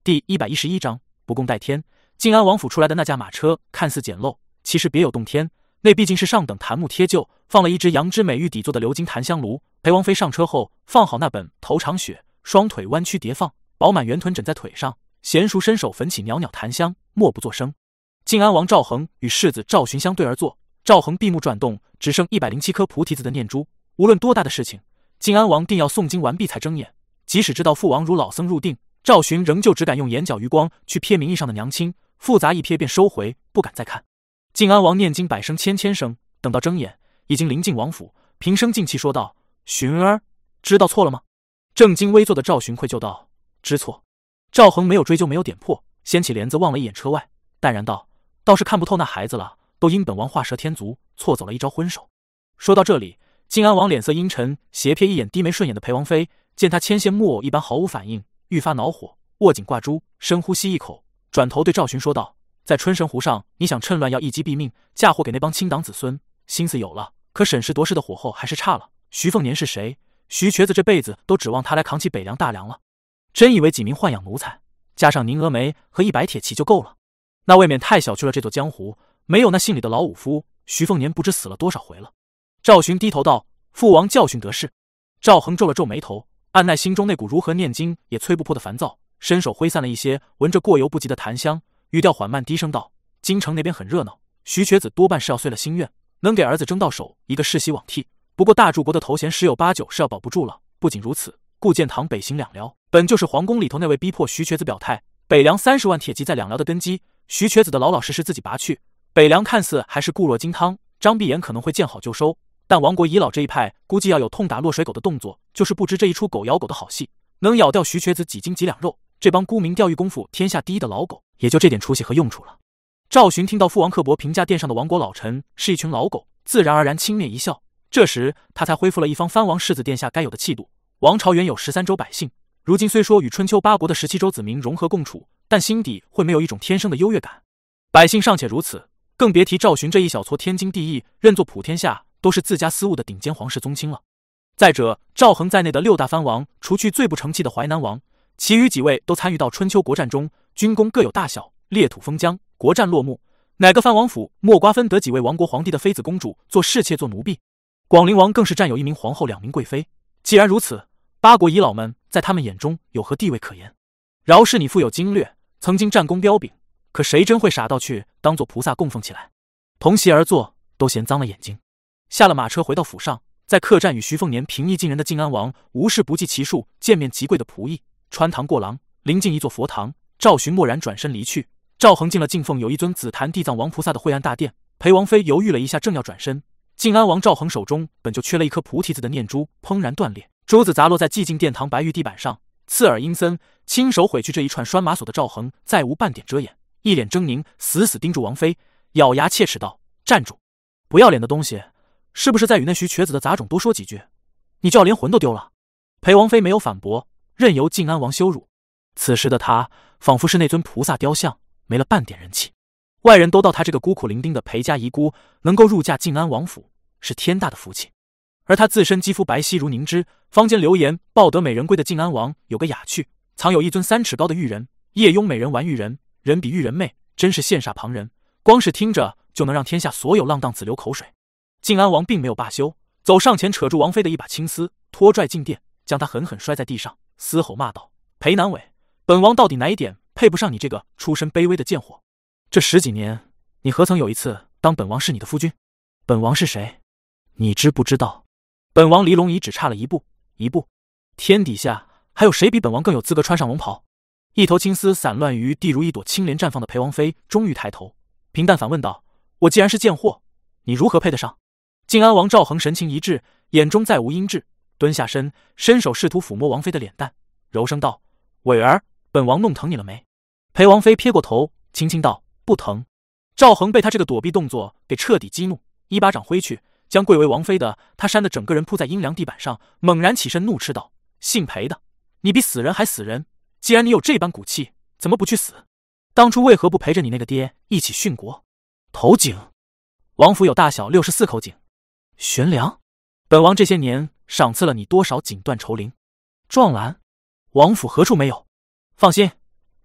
第111章不共戴天。晋安王府出来的那架马车看似简陋，其实别有洞天。那毕竟是上等檀木贴就，放了一只羊脂美玉底座的鎏金檀香炉。裴王妃上车后，放好那本《头长雪》，双腿弯曲叠放，饱满圆臀枕在腿上，娴熟伸手焚起袅袅檀香，默不作声。晋安王赵恒与世子赵寻相对而坐，赵恒闭目转动只剩107颗菩提子的念珠。无论多大的事情，晋安王定要诵经完毕才睁眼。即使知道父王如老僧入定，赵寻仍旧只敢用眼角余光去瞥名义上的娘亲，复杂一瞥便收回，不敢再看。晋安王念经百声千千声，等到睁眼，已经临近王府，平声静气说道：“寻儿，知道错了吗？”正襟危坐的赵寻愧疚道：“知错。”赵恒没有追究，没有点破，掀起帘子望了一眼车外，淡然道：“倒是看不透那孩子了，都因本王画蛇添足，错走了一招婚手。”说到这里，晋安王脸色阴沉，斜瞥一眼低眉顺眼的裴王妃，见她牵线木偶一般毫无反应，愈发恼火，握紧挂珠，深呼吸一口，转头对赵寻说道：“在春神湖上，你想趁乱要一击毙命，嫁祸给那帮亲党子孙，心思有了，可审时度势的火候还是差了。徐凤年是谁？徐瘸子这辈子都指望他来扛起北凉大梁了。真以为几名豢养奴才，加上宁峨眉和100铁骑就够了？那未免太小觑了这座江湖。没有那姓李的老武夫，徐凤年不知死了多少回了。”赵寻低头道：“父王教训得是。”赵恒皱了皱眉头，按耐心中那股如何念经也催不破的烦躁，伸手挥散了一些闻着过犹不及的檀香，语调缓慢低声道：“京城那边很热闹，徐瘸子多半是要遂了心愿，能给儿子争到手一个世袭罔替。不过大柱国的头衔十有八九是要保不住了。不仅如此，顾建堂北行两辽，本就是皇宫里头那位逼迫徐瘸子表态，北凉30万铁骑在两辽的根基，徐瘸子的老老实实自己拔去。北凉看似还是固若金汤，张闭眼可能会见好就收，但亡国遗老这一派估计要有痛打落水狗的动作，就是不知这一出狗咬狗的好戏，能咬掉徐瘸子几斤几两肉，这帮沽名钓誉功夫天下第一的老狗，也就这点出息和用处了。”赵寻听到父王刻薄评价殿上的亡国老臣是一群老狗，自然而然轻蔑一笑。这时他才恢复了一方藩王世子殿下该有的气度。王朝原有13州百姓，如今虽说与春秋8国的17州子民融合共处，但心底会没有一种天生的优越感。百姓尚且如此，更别提赵寻这一小撮天经地义认作普天下都是自家私物的顶尖皇室宗亲了。再者，赵恒在内的6大藩王，除去最不成器的淮南王，其余几位都参与到春秋国战中，军功各有大小，裂土封疆，国战落幕，哪个藩王府莫瓜分得几位亡国皇帝的妃子公主做侍妾做奴婢？广陵王更是占有1名皇后2名贵妃。既然如此，8国遗老们在他们眼中有何地位可言？饶是你富有经略，曾经战功彪炳，可谁真会傻到去当做菩萨供奉起来？同席而坐都嫌脏了眼睛。下了马车回到府上，在客栈与徐凤年平易近人的晋安王无事不计其数见面极贵的仆役，穿堂过廊，临近一座佛堂，赵寻默然转身离去。赵恒进了敬奉有一尊紫檀地藏王菩萨的晦暗大殿，裴王妃犹豫了一下，正要转身，晋安王赵恒手中本就缺了一颗菩提子的念珠砰然断裂，珠子砸落在寂静殿堂白玉地板上，刺耳阴森。亲手毁去这一串拴马锁的赵恒再无半点遮掩，一脸狰狞，死死盯住王妃，咬牙切齿道：“站住！不要脸的东西，是不是再与那徐瘸子的杂种多说几句，你就要连魂都丢了？”裴王妃没有反驳，任由晋安王羞辱。此时的他仿佛是那尊菩萨雕像，没了半点人气。外人都道他这个孤苦伶仃的裴家遗孤能够入嫁晋安王府是天大的福气，而他自身肌肤白皙如凝脂，坊间流言抱得美人归的晋安王有个雅趣，藏有一尊3尺高的玉人，夜拥美人玩玉人，人比玉人媚，真是羡煞旁人，光是听着就能让天下所有浪荡子流口水。晋安王并没有罢休，走上前扯住王妃的一把青丝，拖拽进殿，将她狠狠摔在地上，嘶吼骂道：“裴南伟，本王到底哪一点配不上你这个出身卑微的贱货？这10几年，你何曾有一次当本王是你的夫君？本王是谁？你知不知道？本王离龙椅只差了一步，天底下还有谁比本王更有资格穿上龙袍？”一头青丝散乱于地，如一朵青莲绽放的裴王妃终于抬头，平淡反问道：“我既然是贱货，你如何配得上？”晋安王赵恒神情一滞，眼中再无阴鸷，蹲下身，伸手试图抚摸王妃的脸蛋，柔声道：“伟儿，本王弄疼你了没？”裴王妃撇过头，轻轻道：“不疼。”赵恒被他这个躲避动作给彻底激怒，一巴掌挥去，将贵为王妃的他扇得整个人扑在阴凉地板上，猛然起身怒斥道：“姓裴的，你比死人还死人！既然你有这般骨气，怎么不去死？当初为何不陪着你那个爹一起殉国？”头颈，王府有大小64口井。悬梁，本王这些年赏赐了你多少锦缎绸绫？壮兰，王府何处没有？放心，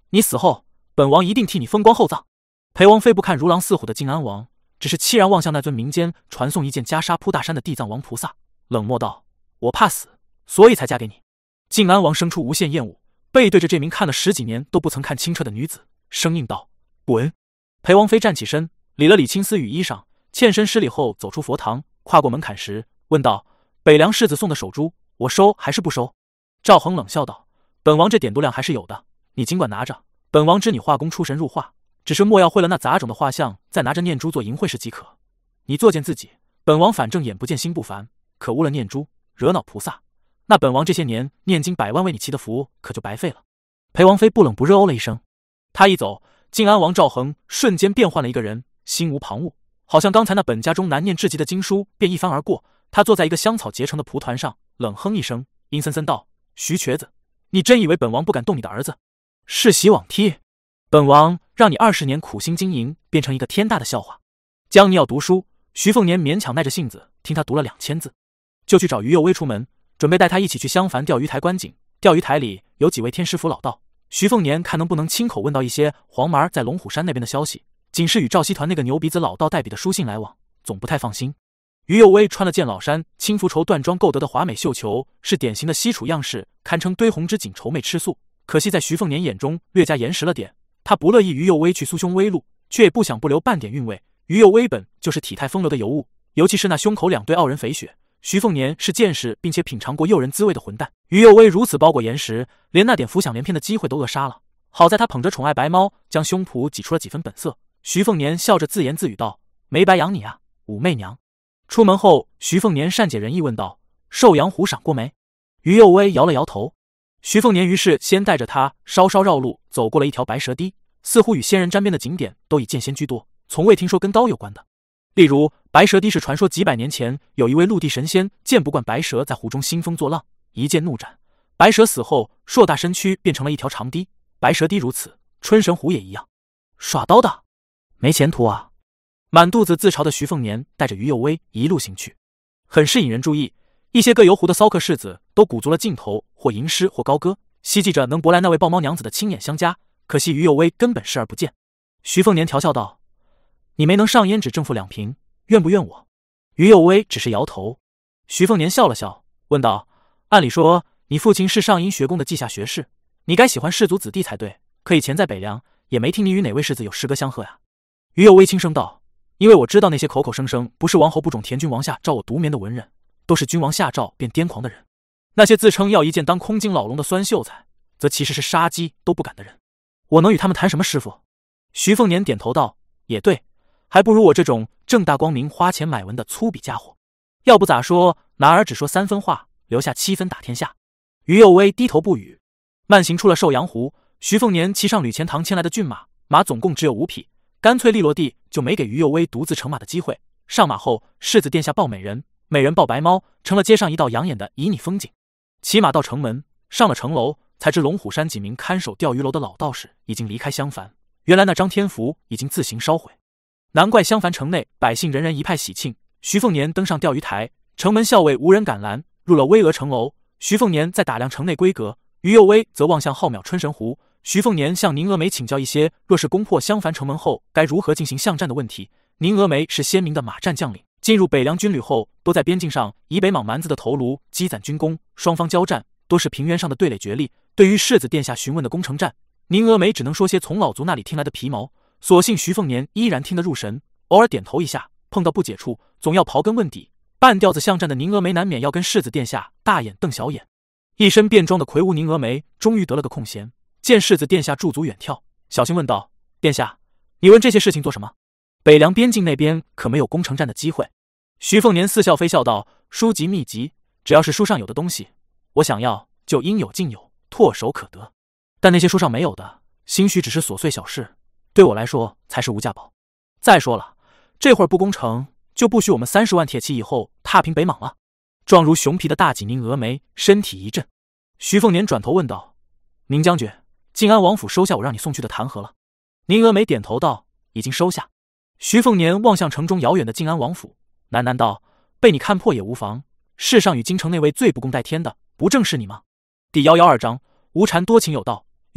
你死后，本王一定替你风光厚葬。”裴王妃不看如狼似虎的晋安王，只是凄然望向那尊民间传颂一件袈裟铺大山的地藏王菩萨，冷漠道：“我怕死，所以才嫁给你。”晋安王生出无限厌恶，背对着这名看了10几年都不曾看清澈的女子，生硬道：“滚！”裴王妃站起身，理了理青丝羽衣裳，欠身施礼后走出佛堂，跨过门槛时问道：“北凉世子送的手珠，我收还是不收？”赵恒冷笑道：“本王这点度量还是有的，你尽管拿着。本王知你画功出神入化，只是莫要会了那杂种的画像，再拿着念珠做淫秽事即可。你作践自己，本王反正眼不见心不烦，可误了念珠，惹恼菩萨，那本王这些年念经100万为你祈的福可就白费了。”裴王妃不冷不热哦了一声。他一走，晋安王赵恒瞬间变换了一个人，心无旁骛，好像刚才那本家中难念至极的经书便一翻而过。他坐在一个香草结成的蒲团上，冷哼一声，阴森森道：“徐瘸子，你真以为本王不敢动你的儿子？世袭罔替，本王让你20年苦心经营变成一个天大的笑话。”江你要读书，徐凤年勉强耐着性子听他读了2000字，就去找于右威出门，准备带他一起去襄樊钓鱼台观景。钓鱼台里有几位天师府老道，徐凤年看能不能亲口问到一些黄麻在龙虎山那边的消息，仅是与赵熙团那个牛鼻子老道代笔的书信来往，总不太放心。于右威穿了件老衫青拂绸缎装购得的华美绣球，是典型的西楚样式，堪称堆红之锦愁媚吃素。可惜在徐凤年眼中略加严实了点，他不乐意于右威去苏胸微露，却也不想不留半点韵味。于右威本就是体态风流的尤物，尤其是那胸口2对傲人肥血，徐凤年是见识并且品尝过诱人滋味的混蛋。于右威如此包裹严实，连那点浮想联翩的机会都扼杀了。好在他捧着宠爱白猫，将胸脯挤出了几分本色。徐凤年笑着自言自语道：“没白养你啊，武媚娘。”出门后，徐凤年善解人意问道：“寿阳湖赏过没？”于右威摇了摇头。徐凤年于是先带着他稍稍绕路，走过了一条白蛇堤，似乎与仙人沾边的景点都以剑仙居多，从未听说跟刀有关的。例如白蛇堤是传说几百年前有一位陆地神仙见不惯白蛇在湖中兴风作浪，一剑怒斩白蛇，死后硕大身躯变成了一条长堤。白蛇堤如此，春神湖也一样。耍刀的没前途啊！满肚子自嘲的徐凤年带着于右威一路行去，很是引人注意。一些各游湖的骚客士子都鼓足了劲头，或吟诗或高歌，希冀着能博来那位豹猫娘子的亲眼相加。可惜于右威根本视而不见。徐凤年调笑道：“你没能上胭脂正负2瓶，怨不怨我？”于右威只是摇头。徐凤年笑了笑，问道：“按理说你父亲是上阴学宫的稷下学士，你该喜欢士族子弟才对，可以前在北凉也没听你与哪位世子有诗歌相和呀？”于右威轻声道：“因为我知道那些口口声声不是王侯不种田君王下召我独眠的文人，都是君王下诏便癫狂的人。那些自称要一剑当空金老龙的酸秀才，则其实是杀鸡都不敢的人。我能与他们谈什么师傅？”徐凤年点头道：“也对，还不如我这种正大光明花钱买文的粗鄙家伙。要不咋说男儿只说3分话，留下7分打天下。”于右威低头不语。慢行出了寿阳湖，徐凤年骑上吕钱塘牵来的骏马，马总共只有5匹，干脆利落地就没给于右威独自乘马的机会。上马后，世子殿下抱美人，美人抱白猫，成了街上一道养眼的旖旎风景。骑马到城门，上了城楼，才知龙虎山几名看守钓鱼楼的老道士已经离开襄樊，原来那张天符已经自行烧毁。难怪襄樊城内百姓人人一派喜庆。徐凤年登上钓鱼台，城门校尉无人赶拦，入了巍峨城楼。徐凤年在打量城内规格，于右威则望向浩渺春神湖。徐凤年向宁峨眉请教一些若是攻破襄樊城门后该如何进行巷战的问题。宁峨眉是鲜明的马战将领，进入北凉军旅后都在边境上以北莽蛮子的头颅积攒军功，双方交战多是平原上的对垒决力。对于世子殿下询问的攻城战，宁峨眉只能说些从老族那里听来的皮毛，所幸徐凤年依然听得入神，偶尔点头一下，碰到不解处总要刨根问底。半吊子巷战的宁峨眉难免要跟世子殿下大眼瞪小眼。一身便装的魁梧宁峨眉终于得了个空闲，见世子殿下驻足远眺，小心问道：“殿下，你问这些事情做什么？北凉边境那边可没有攻城战的机会？”徐凤年似笑非笑道：“书籍秘籍，只要是书上有的东西，我想要就应有尽有，唾手可得。但那些书上没有的，兴许只是琐碎小事，对我来说才是无价宝。再说了，这会儿不攻城，就不许我们30万铁骑以后踏平北莽了。”状如熊皮的大戟宁峨眉身体一震。徐凤年转头问道：“宁将军，晋安王府收下我让你送去的弹劾了？”宁峨眉点头道：“已经收下。”徐凤年望向城中遥远的晋安王府，喃喃道：“被你看破也无妨，世上与京城那位最不共戴天的，不正是你吗？”第112章，无禅多情有道。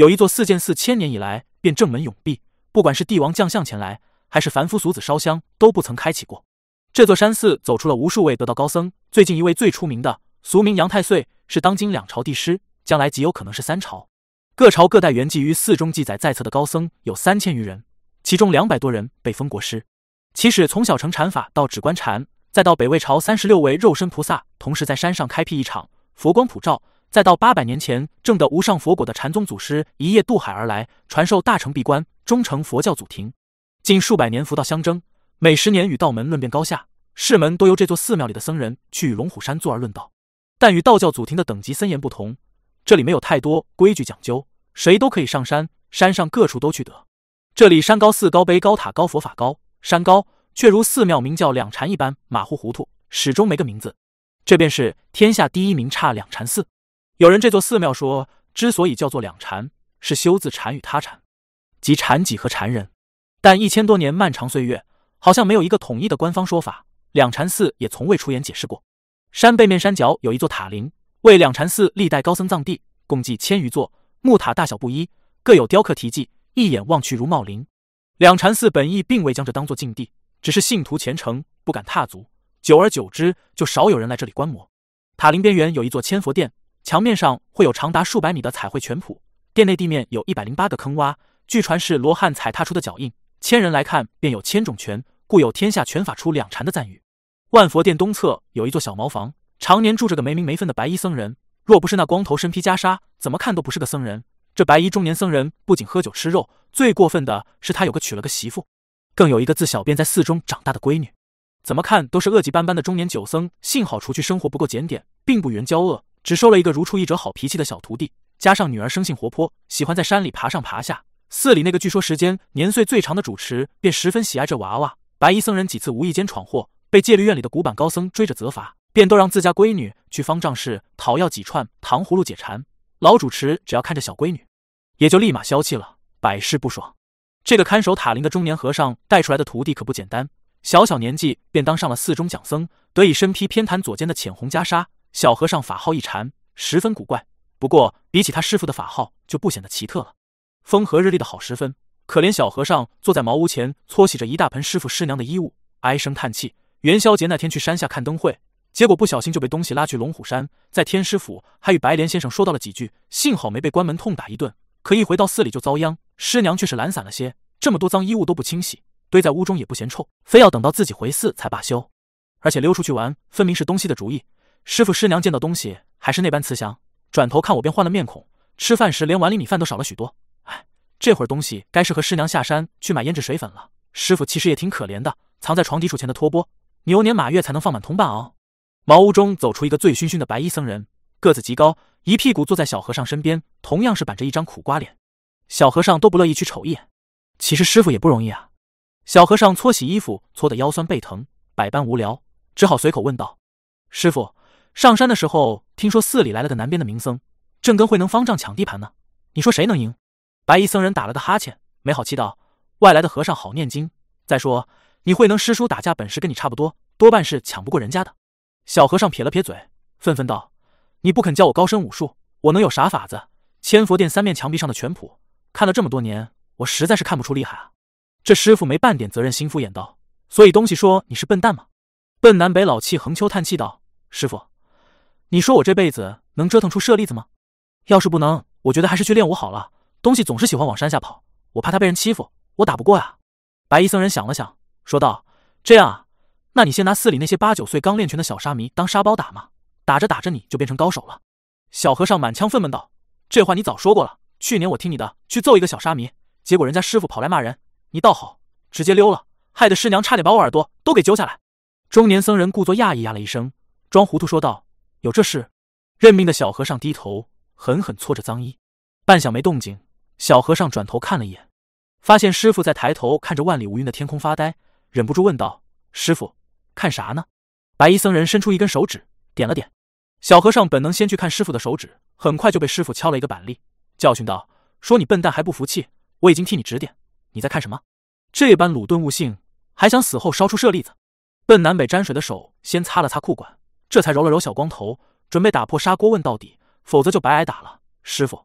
有一座寺建寺千年以来便正门永闭，不管是帝王将相前来，还是凡夫俗子烧香，都不曾开启过。这座山寺走出了无数位得道高僧，最近一位最出名的，俗名杨太岁，是当今2朝帝师，将来极有可能是3朝。各朝各代圆寂于寺中记载在册的高僧有3000余人，其中200多人被封国师。其始从小乘禅法到止观禅，再到北魏朝36位肉身菩萨同时在山上开辟一场，佛光普照，再到800年前证得无上佛果的禅宗祖师一夜渡海而来，传授大乘闭关，终成佛教祖庭。近数百年佛道相争，每10年与道门论辩高下，士门都由这座寺庙里的僧人去与龙虎山坐而论道。但与道教祖庭的等级森严不同，这里没有太多规矩讲究，谁都可以上山，山上各处都去得。这里山高寺高碑高塔高佛法高，山高却如寺庙名叫两禅一般马虎糊涂，始终没个名字。这便是天下第一名刹两禅寺。有人这座寺庙说，之所以叫做两禅，是修自禅与他禅，即禅己和禅人。但1000多年漫长岁月，好像没有一个统一的官方说法，两禅寺也从未出言解释过。山背面山脚有一座塔林，为两禅寺历代高僧葬地，共计1000余座，木塔大小不一，各有雕刻题记，一眼望去如茂林。两禅寺本意并未将这当作禁地，只是信徒虔诚不敢踏足，久而久之就少有人来这里观摩。塔林边缘有一座千佛殿，墙面上会有长达数百米的彩绘全谱，殿内地面有108个坑洼，据传是罗汉踩踏出的脚印，1000人来看便有1000种拳，故有天下拳法出两禅的赞誉。万佛殿东侧有一座小茅房，常年住着个没名没分的白衣僧人，若不是那光头身披袈裟，怎么看都不是个僧人。这白衣中年僧人不仅喝酒吃肉，最过分的是他有个娶了个媳妇，更有一个自小便在寺中长大的闺女。怎么看都是恶迹斑斑的中年酒僧，幸好除去生活不够检点，并不与人交恶，只收了一个如出一辙好脾气的小徒弟，加上女儿生性活泼，喜欢在山里爬上爬下。寺里那个据说时间年岁最长的主持便十分喜爱这娃娃。白衣僧人几次无意间闯祸，被戒律院里的古板高僧追着责罚，便都让自家闺女去方丈室讨要几串糖葫芦解馋。老主持只要看着小闺女，也就立马消气了，百事不爽。这个看守塔林的中年和尚带出来的徒弟可不简单，小小年纪便当上了寺中讲僧，得以身披偏袒左肩的浅红袈裟。小和尚法号一禅，十分古怪，不过比起他师傅的法号就不显得奇特了。风和日丽的好时分，可怜小和尚坐在茅屋前搓洗着一大盆师傅师娘的衣物，唉声叹气。元宵节那天去山下看灯会，结果不小心就被东西拉去龙虎山，在天师府还与白莲先生说到了几句，幸好没被关门痛打一顿，可一回到寺里就遭殃。师娘却是懒散了些，这么多脏衣物都不清洗，堆在屋中也不嫌臭，非要等到自己回寺才罢休。而且溜出去玩分明是东西的主意，师傅师娘见到东西还是那般慈祥，转头看我便换了面孔，吃饭时连碗里米饭都少了许多。哎，这会儿东西该是和师娘下山去买胭脂水粉了。师傅其实也挺可怜的，藏在床底数钱的托钵，牛年马月才能放满铜半熬。茅屋中走出一个醉醺醺的白衣僧人，个子极高，一屁股坐在小和尚身边，同样是板着一张苦瓜脸。小和尚都不乐意去瞅一眼，其实师傅也不容易啊。小和尚搓洗衣服搓得腰酸背疼，百般无聊，只好随口问道：师傅，上山的时候听说寺里来了个南边的名僧，正跟慧能方丈抢地盘呢，你说谁能赢？白衣僧人打了个哈欠，没好气道：外来的和尚好念经，再说你慧能师叔打架本事跟你差不多，多半是抢不过人家的。小和尚撇了撇嘴，愤愤道：你不肯教我高深武术，我能有啥法子？千佛殿3面墙壁上的全谱看了这么多年，我实在是看不出厉害啊。这师傅没半点责任心，敷衍道：所以东西说你是笨蛋吗？笨南北老气横秋叹气道：师傅，你说我这辈子能折腾出舍利子吗？要是不能，我觉得还是去练武好了。东西总是喜欢往山下跑，我怕他被人欺负，我打不过呀。白衣僧人想了想，说道：这样啊，那你先拿寺里那些8、9岁刚练拳的小沙弥当沙包打嘛，打着打着你就变成高手了。小和尚满腔愤懑道：这话你早说过了，去年我听你的去揍一个小沙弥，结果人家师傅跑来骂人，你倒好，直接溜了，害得师娘差点把我耳朵都给揪下来。中年僧人故作讶异呀了一声，装糊涂说道：有这事？认命的小和尚低头狠狠搓着脏衣，半晌没动静。小和尚转头看了一眼，发现师傅在抬头看着万里无云的天空发呆，忍不住问道：师傅，看啥呢？白衣僧人伸出一根手指点了点，小和尚本能先去看师傅的手指，很快就被师傅敲了一个板栗，教训道：说你笨蛋还不服气，我已经替你指点，你在看什么？这般鲁钝悟性，还想死后烧出舍利子？笨南北沾水的手先擦了擦裤管，这才揉了揉小光头，准备打破砂锅问到底，否则就白挨打了。师傅，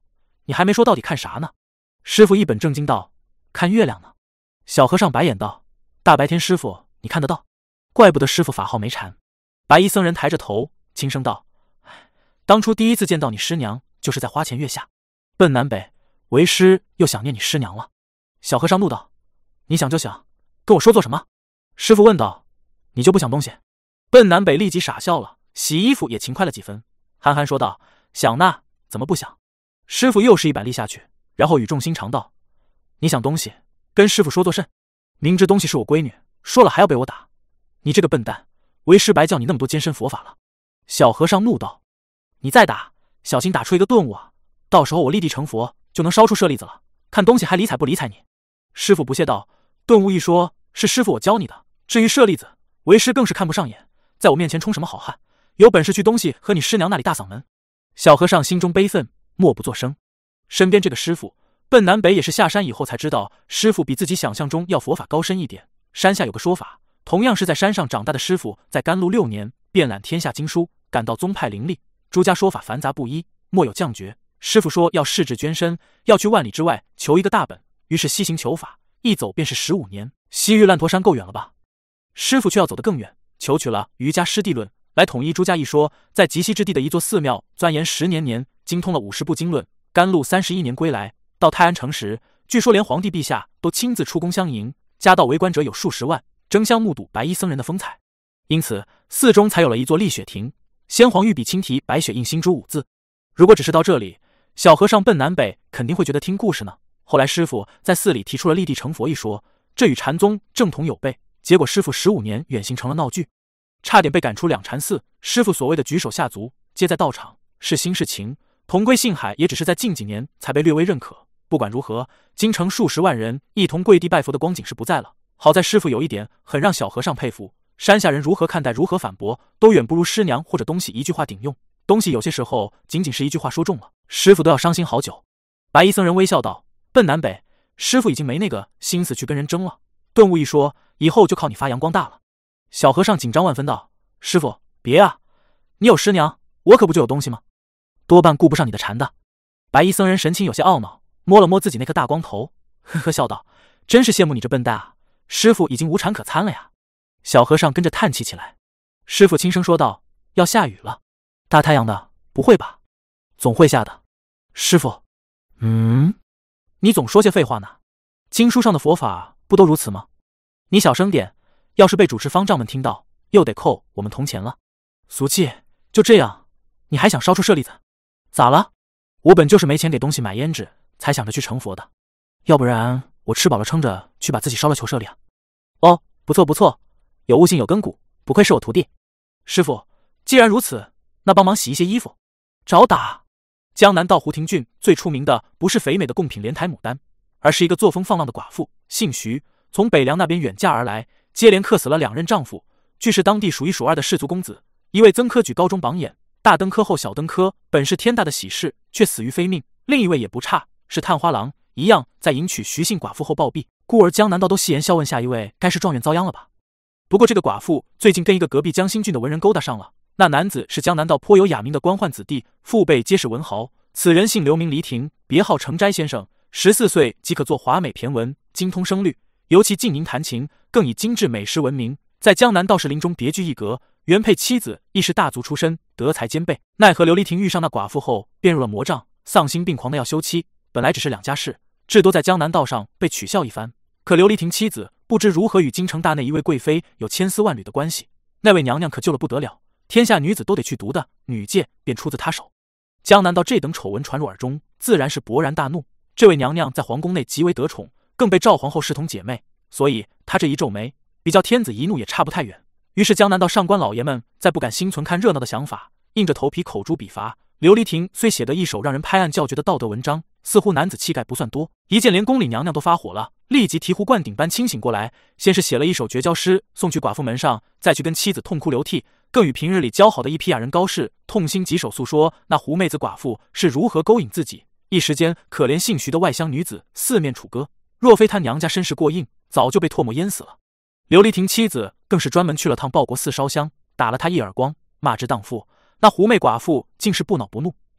你还没说到底看啥呢？师傅一本正经道：看月亮呢。小和尚白眼道：大白天师傅你看得到？怪不得师傅法号没禅。白衣僧人抬着头轻声道：当初第一次见到你师娘就是在花前月下。奔南北，为师又想念你师娘了。小和尚怒道：你想就想，跟我说做什么？师傅问道：你就不想东西？奔南北立即傻笑了，洗衣服也勤快了几分，憨憨说道：想呐，怎么不想？师傅又是一板立下去，然后语重心长道：你想东西，跟师傅说作甚？明知东西是我闺女，说了还要被我打，你这个笨蛋，为师白教你那么多艰深佛法了。小和尚怒道：你再打，小心打出一个顿悟啊，到时候我立地成佛就能烧出舍利子了，看东西还理睬不理睬你？师傅不屑道：顿悟一说是师傅我教你的，至于舍利子，为师更是看不上眼，在我面前充什么好汉？有本事去东西和你师娘那里大嗓门。小和尚心中悲愤，默不作声。身边这个师傅奔南北也是下山以后才知道，师傅比自己想象中要佛法高深一点。山下有个说法，同样是在山上长大的师傅，在甘露6年遍览天下经书，感到宗派林立，诸家说法繁杂不一，莫有降绝。师傅说要誓志捐身，要去万里之外求一个大本，于是西行求法，一走便是15年。西域烂陀山够远了吧？师傅却要走得更远，求取了《瑜伽师地论》来统一诸家一说，在极西之地的一座寺庙钻研10年，精通了50部经论。甘露31年归来，到泰安城时，据说连皇帝陛下都亲自出宫相迎，家道围观者有数十万，争相目睹白衣僧人的风采。因此寺中才有了一座丽雪亭，先皇御笔亲题白雪印新珠5字。如果只是到这里，小和尚奔南北肯定会觉得听故事呢。后来师傅在寺里提出了立地成佛一说，这与禅宗正统有悖，结果师傅15年远行成了闹剧，差点被赶出两禅寺。师傅所谓的举手下足皆在道场，是心是情，同归信海也只是在近几年才被略微认可。不管如何，京城数十万人一同跪地拜佛的光景是不在了。好在师傅有一点很让小和尚佩服，山下人如何看待如何反驳，都远不如师娘或者东西一句话顶用。东西有些时候仅仅是一句话说中了，师傅都要伤心好久。白衣僧人微笑道：奔南北，师傅已经没那个心思去跟人争了，顿悟一说，以后就靠你发扬光大了。小和尚紧张万分道：师傅别啊，你有师娘，我可不就有东西吗？多半顾不上你的禅的。白衣僧人神情有些懊恼，摸了摸自己那颗大光头，呵呵笑道：真是羡慕你这笨蛋啊，师傅已经无禅可参了呀。小和尚跟着叹气起来。师傅轻声说道：要下雨了。大太阳的，不会吧？总会下的。师傅你总说些废话呢，经书上的佛法不都如此吗？你小声点，要是被主持方丈们听到，又得扣我们铜钱了。俗气，就这样你还想烧出舍利子？咋了？我本就是没钱给东西买胭脂，才想着去成佛的，要不然我吃饱了撑着去把自己烧了求舍利啊。哦，不错不错，有悟性有根骨，不愧是我徒弟。师傅，既然如此，那帮忙洗一些衣服。找打！江南道湖亭郡最出名的不是肥美的贡品莲台牡丹，而是一个作风放浪的寡妇，姓徐，从北凉那边远嫁而来，接连克死了2任丈夫。据是当地数1数2的士族公子，一位曾科举高中榜眼，大登科后小登科，本是天大的喜事，却死于非命。另一位也不差，是探花郎，一样在迎娶徐姓寡妇后暴毙，故而江南道都戏言笑问下一位该是状元遭殃了吧。不过这个寡妇最近跟一个隔壁江心郡的文人勾搭上了，那男子是江南道颇有雅名的官宦子弟，父辈皆是文豪。此人姓刘，名黎庭，别号成斋先生，14岁即可作华美骈文，精通声律，尤其静吟弹琴，更以精致美诗闻名，在江南道士林中别具一格。原配妻子亦是大族出身，德才兼备。奈何刘黎庭遇上那寡妇后，便入了魔障，丧心病狂的要休妻。本来只是2家事，至多在江南道上被取笑一番。可刘黎庭妻子不知如何与京城大内一位贵妃有千丝万缕的关系，那位娘娘可救了不得了，天下女子都得去读的女戒便出自她手。江南道这等丑闻传入耳中，自然是勃然大怒。这位娘娘在皇宫内极为得宠，更被赵皇后视同姐妹，所以她这一皱眉，比较天子一怒也差不太远。于是江南道上官老爷们再不敢心存看热闹的想法，硬着头皮口诛笔伐。刘黎庭虽写得一手让人拍案叫绝的道德文章，似乎男子气概不算多，一见连宫里娘娘都发火了，立即醍醐灌顶般清醒过来，先是写了一首绝交诗送去寡妇门上，再去跟妻子痛哭流涕，更与平日里交好的一批雅人高士痛心疾首诉说那狐妹子寡妇是如何勾引自己。一时间可怜姓徐的外乡女子四面楚歌，若非她娘家身世过硬，早就被唾沫淹死了。刘黎庭妻子更是专门去了趟报国寺烧香，打了他一耳光，骂之荡妇。那狐媚寡妇竟是不恼不怒，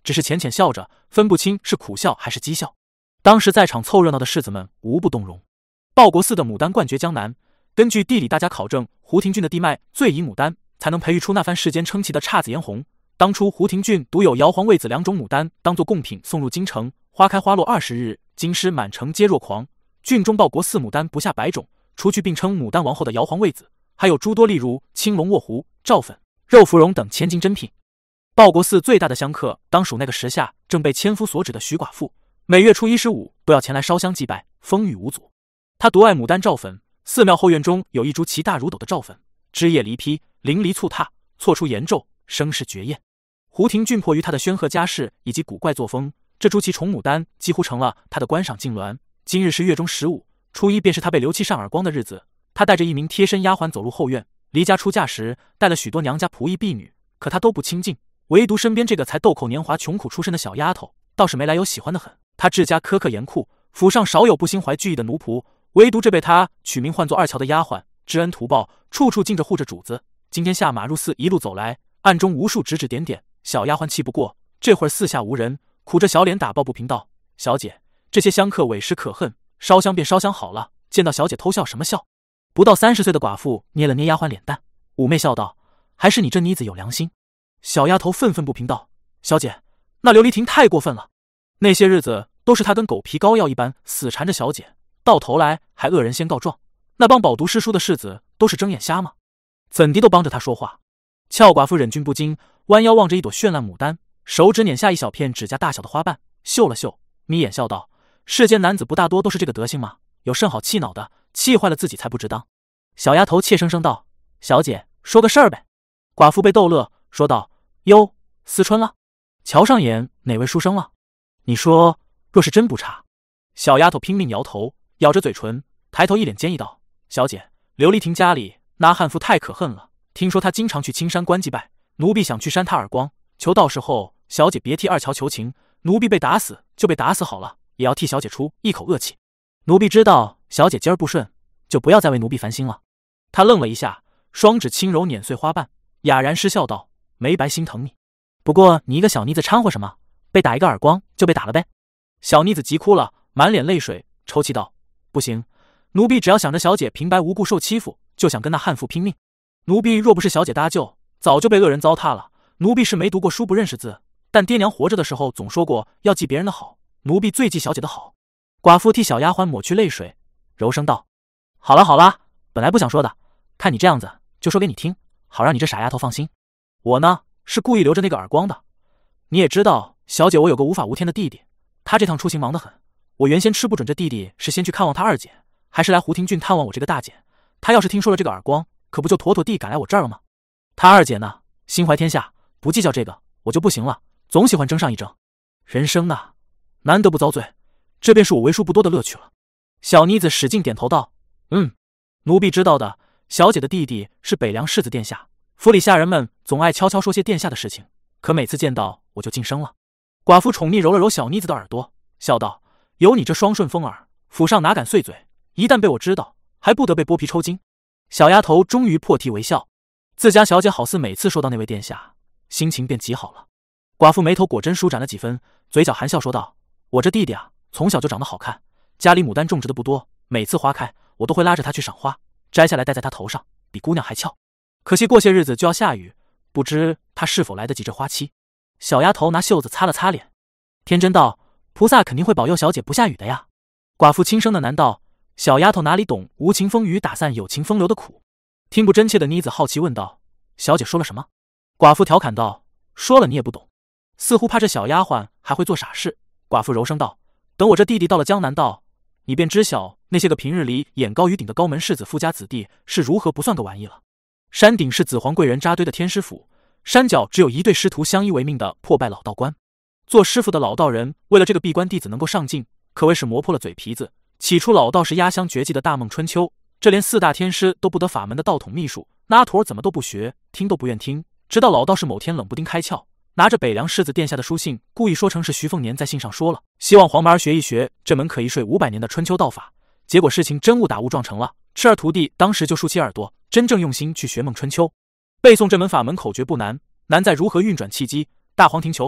只是浅浅笑着，分不清是苦笑还是讥笑。当时在场凑热闹的士子们无不动容。报国寺的牡丹冠绝江南，根据地理大家考证，胡廷俊的地脉最宜牡丹，才能培育出那番世间称奇的姹紫嫣红。当初胡廷俊独有瑶黄、魏子两种牡丹当作贡品送入京城，花开花落20日，京师满城皆若狂。郡中报国寺牡丹不下100种，除去并称牡丹王后的瑶黄、魏子，还有诸多例如青龙卧狐、赵粉、肉芙蓉等千金珍品。报国寺最大的香客，当属那个时下正被千夫所指的徐寡妇，每月初1、15都要前来烧香祭拜，风雨无阻。她独爱牡丹赵粉，寺庙后院中有一株其大如斗的赵粉，枝叶离披，淋漓簇踏，错出岩皱，声势绝艳。胡廷俊迫于他的煊赫家世以及古怪作风，这株奇宠牡丹几乎成了他的观赏痉挛。今日是月中15，初1便是他被刘七扇耳光的日子。他带着一名贴身丫鬟走入后院，离家出嫁时带了许多娘家仆役婢女，可他都不亲近，唯独身边这个才豆蔻年华、穷苦出身的小丫头，倒是没来由喜欢的很。他治家苛刻严酷，府上少有不心怀惧意的奴仆，唯独这被他取名唤作二乔的丫鬟，知恩图报，处处敬着护着主子。今天下马入寺一路走来，暗中无数指指点点。小丫鬟气不过，这会儿四下无人，苦着小脸打抱不平道：“小姐，这些香客委实可恨，烧香便烧香好了，见到小姐偷笑什么笑？”不到30岁的寡妇捏了捏丫鬟脸蛋，妩媚笑道：“还是你这妮子有良心。”小丫头愤愤不平道：“小姐，那琉璃亭太过分了，那些日子都是他跟狗皮膏药一般死缠着小姐，到头来还恶人先告状，那帮饱读诗书的士子都是睁眼瞎吗？怎地都帮着他说话？”俏寡妇忍俊不禁，弯腰望着一朵绚烂牡丹，手指捻下一小片指甲大小的花瓣，嗅了嗅，眯眼笑道：“世间男子不大多都是这个德行吗？有甚好气恼的？气坏了自己才不值当。”小丫头怯生生道：“小姐，说个事儿呗。”寡妇被逗乐，说道：“哟，思春了？瞧上眼哪位书生了？你说，若是真不差。”小丫头拼命摇头，咬着嘴唇，抬头一脸坚毅道：“小姐，琉璃亭家里那悍妇太可恨了，听说他经常去青山关祭拜，奴婢想去扇他耳光，求到时候小姐别替二乔求情，奴婢被打死就被打死好了，也要替小姐出一口恶气。奴婢知道小姐今儿不顺，就不要再为奴婢烦心了。”他愣了一下，双指轻柔碾碎花瓣，哑然失笑道：“没白心疼你，不过你一个小妮子掺和什么？被打一个耳光就被打了呗。”小妮子急哭了，满脸泪水，抽泣道：“不行，奴婢只要想着小姐平白无故受欺负，就想跟那悍妇拼命。奴婢若不是小姐搭救，早就被恶人糟蹋了。奴婢是没读过书，不认识字，但爹娘活着的时候总说过要记别人的好，奴婢最记小姐的好。”寡妇替小丫鬟抹去泪水，柔声道：“好了好了，本来不想说的，看你这样子，就说给你听，好让你这傻丫头放心。我呢，是故意留着那个耳光的。你也知道，小姐我有个无法无天的弟弟，他这趟出行忙得很。我原先吃不准这弟弟是先去看望他二姐，还是来胡廷俊探望我这个大姐。他要是听说了这个耳光，可不就妥妥地赶来我这儿了吗？他二姐呢，心怀天下，不计较这个，我就不行了，总喜欢争上一争。人生呐，难得不遭罪，这便是我为数不多的乐趣了。”小妮子使劲点头道：“奴婢知道的，小姐的弟弟是北凉世子殿下，府里下人们总爱悄悄说些殿下的事情，可每次见到我就噤声了。”寡妇宠溺揉了揉小妮子的耳朵，笑道：“有你这双顺风耳，府上哪敢碎嘴？一旦被我知道，还不得被剥皮抽筋？”小丫头终于破涕为笑，自家小姐好似每次说到那位殿下，心情便极好了。寡妇眉头果真舒展了几分，嘴角含笑说道：“我这弟弟啊，从小就长得好看，家里牡丹种植的不多，每次花开，我都会拉着他去赏花，摘下来戴在他头上，比姑娘还俏。可惜过些日子就要下雨，不知他是否来得及这花期。”小丫头拿袖子擦了擦脸，天真道：“菩萨肯定会保佑小姐不下雨的呀。”寡妇轻声的喃道：“小丫头哪里懂无情风雨打散有情风流的苦？”听不真切的妮子好奇问道：“小姐说了什么？”寡妇调侃道：“说了你也不懂。”似乎怕这小丫鬟还会做傻事，寡妇柔声道：“等我这弟弟到了江南道，你便知晓那些个平日里眼高于顶的高门世子富家子弟是如何不算个玩意了。山顶是紫皇贵人扎堆的天师府，山脚只有一对师徒相依为命的破败老道观。做师傅的老道人为了这个闭关弟子能够上进，可谓是磨破了嘴皮子。起初老道是压箱绝技的大梦春秋，这连4大天师都不得法门的道统秘术，那阿陀怎么都不学，听都不愿听。直到老道士某天冷不丁开窍，拿着北凉世子殿下的书信，故意说成是徐凤年在信上说了，希望黄麻儿学一学这门可以睡500年的春秋道法。结果事情真误打误撞成了，赤儿徒弟当时就竖起耳朵，真正用心去学梦春秋。背诵这门法门口诀不难，难在如何运转契机。大黄庭求后，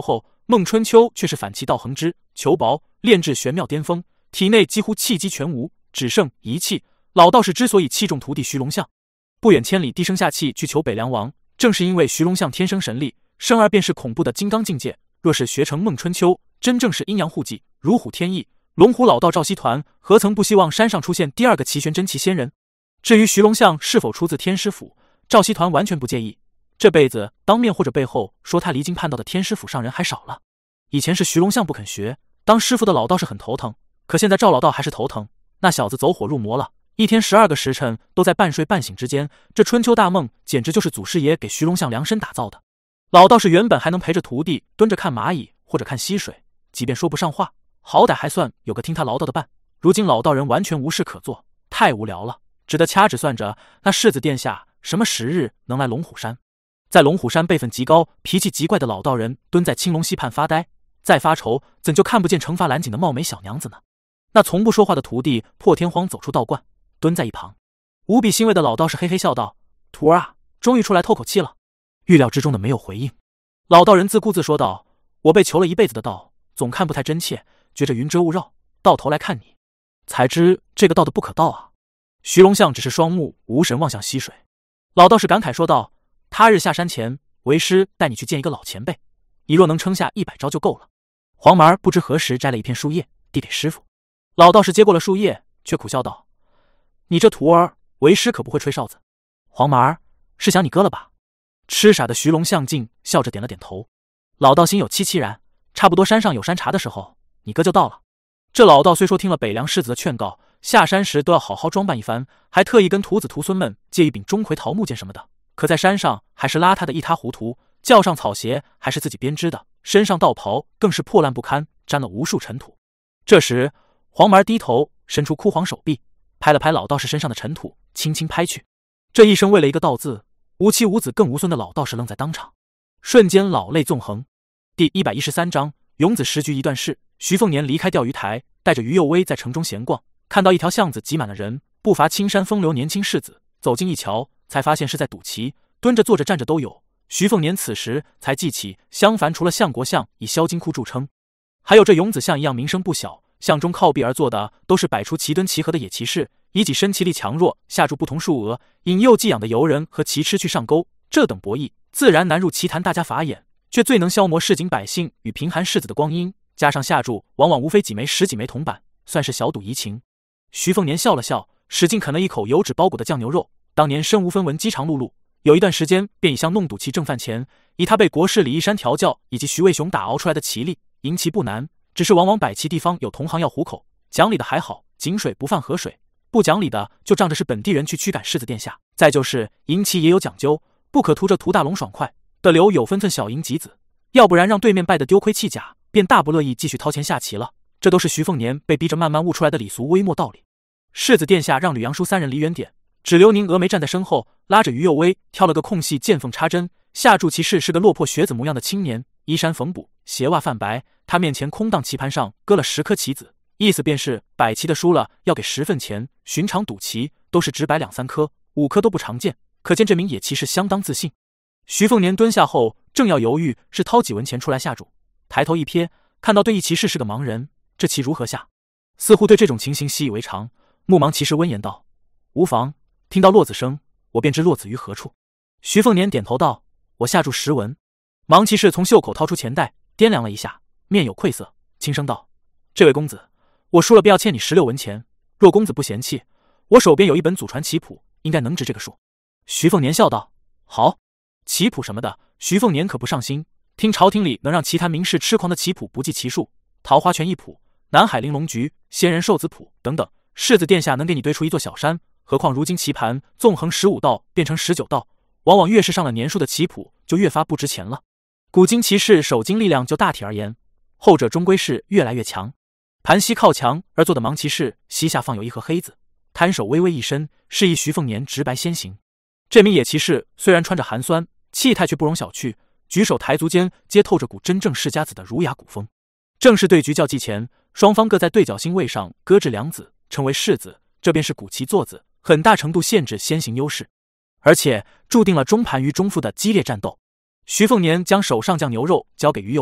孟春秋却是反其道横之，求薄，炼至玄妙巅峰，体内几乎气机全无，只剩一气。老道士之所以器重徒弟徐龙象，不远千里低声下气去求北凉王，正是因为徐龙象天生神力，生而便是恐怖的金刚境界。若是学成孟春秋，真正是阴阳互济，如虎添翼。龙虎老道赵熙团何曾不希望山上出现第二个齐玄真奇仙人？至于徐龙象是否出自天师府，赵熙团完全不介意。这辈子当面或者背后说他离经叛道的天师府上人还少了。以前是徐龙象不肯学，当师傅的老道是很头疼，可现在赵老道还是头疼。那小子走火入魔了，一天12个时辰都在半睡半醒之间，这春秋大梦简直就是祖师爷给徐龙象量身打造的。老道士原本还能陪着徒弟蹲着看蚂蚁或者看溪水，即便说不上话，好歹还算有个听他唠叨的伴。如今老道人完全无事可做，太无聊了，只得掐指算着那世子殿下什么时日能来龙虎山。在龙虎山辈分极高、脾气极怪的老道人蹲在青龙溪畔发呆，再发愁怎就看不见惩罚蓝景的貌美小娘子呢？那从不说话的徒弟破天荒走出道观，蹲在一旁，无比欣慰的老道士嘿嘿笑道：“徒儿啊，终于出来透口气了。”预料之中的没有回应。老道人自顾自说道：“我被求了一辈子的道，总看不太真切，觉着云遮雾绕，到头来看你，才知这个道的不可道啊。”徐龙象只是双目无神望向溪水。老道士感慨说道：“他日下山前，为师带你去见一个老前辈，你若能撑下100招就够了。”黄毛不知何时摘了一片树叶递给师傅，老道士接过了树叶，却苦笑道：“你这徒儿，为师可不会吹哨子。”黄毛是想你哥了吧？痴傻的徐龙象竟笑着点了点头。老道心有戚戚然，差不多山上有山茶的时候，你哥就到了。这老道虽说听了北凉世子的劝告，下山时都要好好装扮一番，还特意跟徒子徒孙们借一柄钟馗桃木剑什么的，可在山上还是邋遢的一塌糊涂，叫上草鞋还是自己编织的，身上道袍更是破烂不堪，沾了无数尘土。这时黄毛低头伸出枯黄手臂，拍了拍老道士身上的尘土，轻轻拍去。这一生为了一个道字，无妻无子更无孙的老道士愣在当场，瞬间老泪纵横。第113章勇子时局一段事。徐凤年离开钓鱼台，带着于右威在城中闲逛，看到一条巷子挤满了人，不乏青山风流年轻士子。走近一瞧，才发现是在赌棋，蹲着坐着站着都有。徐凤年此时才记起，襄樊除了相国相以销金窟著称，还有这勇子巷一样名声不小。巷中靠壁而坐的都是摆出奇蹲奇合的野骑士，以己身骑力强弱下注不同数额，引诱寄养的游人和骑痴去上钩。这等博弈自然难入奇谈大家法眼，却最能消磨市井百姓与贫寒士子的光阴。加上下注往往无非几枚10几枚铜板，算是小赌怡情。徐凤年笑了笑，使劲啃了一口油脂包裹的酱牛肉。当年身无分文，饥肠辘辘，有一段时间便以向弄赌气挣饭钱。以他被国士李义山调教以及徐渭雄打熬出来的棋力，赢棋不难，只是往往摆棋地方有同行要糊口，讲理的还好，井水不犯河水；不讲理的就仗着是本地人去驱赶世子殿下。再就是赢棋也有讲究，不可图着图大龙爽快的留有分寸小赢几子，要不然让对面败得丢盔弃甲，便大不乐意继续掏钱下棋了。这都是徐凤年被逼着慢慢悟出来的礼俗微末道理。世子殿下让吕阳叔3人离远点，只留宁峨眉站在身后，拉着于右威挑了个空隙见缝插针。下注棋士是个落魄学子模样的青年，衣衫缝补，鞋袜泛白。他面前空荡棋盘上搁了10颗棋子，意思便是摆棋的输了要给10份钱。寻常赌棋都是只摆2、3颗，5颗都不常见，可见这名野骑士相当自信。徐凤年蹲下后，正要犹豫是掏几文钱出来下注，抬头一瞥，看到对弈骑士是个盲人，这棋如何下？似乎对这种情形习以为常。目盲骑士温言道：“无妨，听到落子声，我便知落子于何处。”徐凤年点头道：“我下注10文。”盲骑士从袖口掏出钱袋，掂量了一下，面有愧色，轻声道：“这位公子，我输了便要欠你16文钱，若公子不嫌弃，我手边有一本祖传棋谱，应该能值这个数。”徐凤年笑道：“好，棋谱什么的，徐凤年可不上心。听朝廷里能让棋坛名士痴狂的棋谱不计其数，桃花泉一谱、南海玲珑局、仙人寿子谱等等，世子殿下能给你堆出一座小山。何况如今棋盘纵横15道变成19道，往往越是上了年数的棋谱就越发不值钱了。古今棋士手筋力量就大体而言，后者终归是越来越强。盘膝靠墙而坐的盲骑士膝下放有一盒黑子，摊手微微一伸，示意徐凤年直白先行。这名野骑士虽然穿着寒酸，气态却不容小觑，举手抬足间皆透着股真正世家子的儒雅古风。正式对局较技前，双方各在对角星位上搁置2子，称为士子，这便是古棋坐子，很大程度限制先行优势，而且注定了中盘与中负的激烈战斗。徐凤年将手上酱牛肉交给于右威，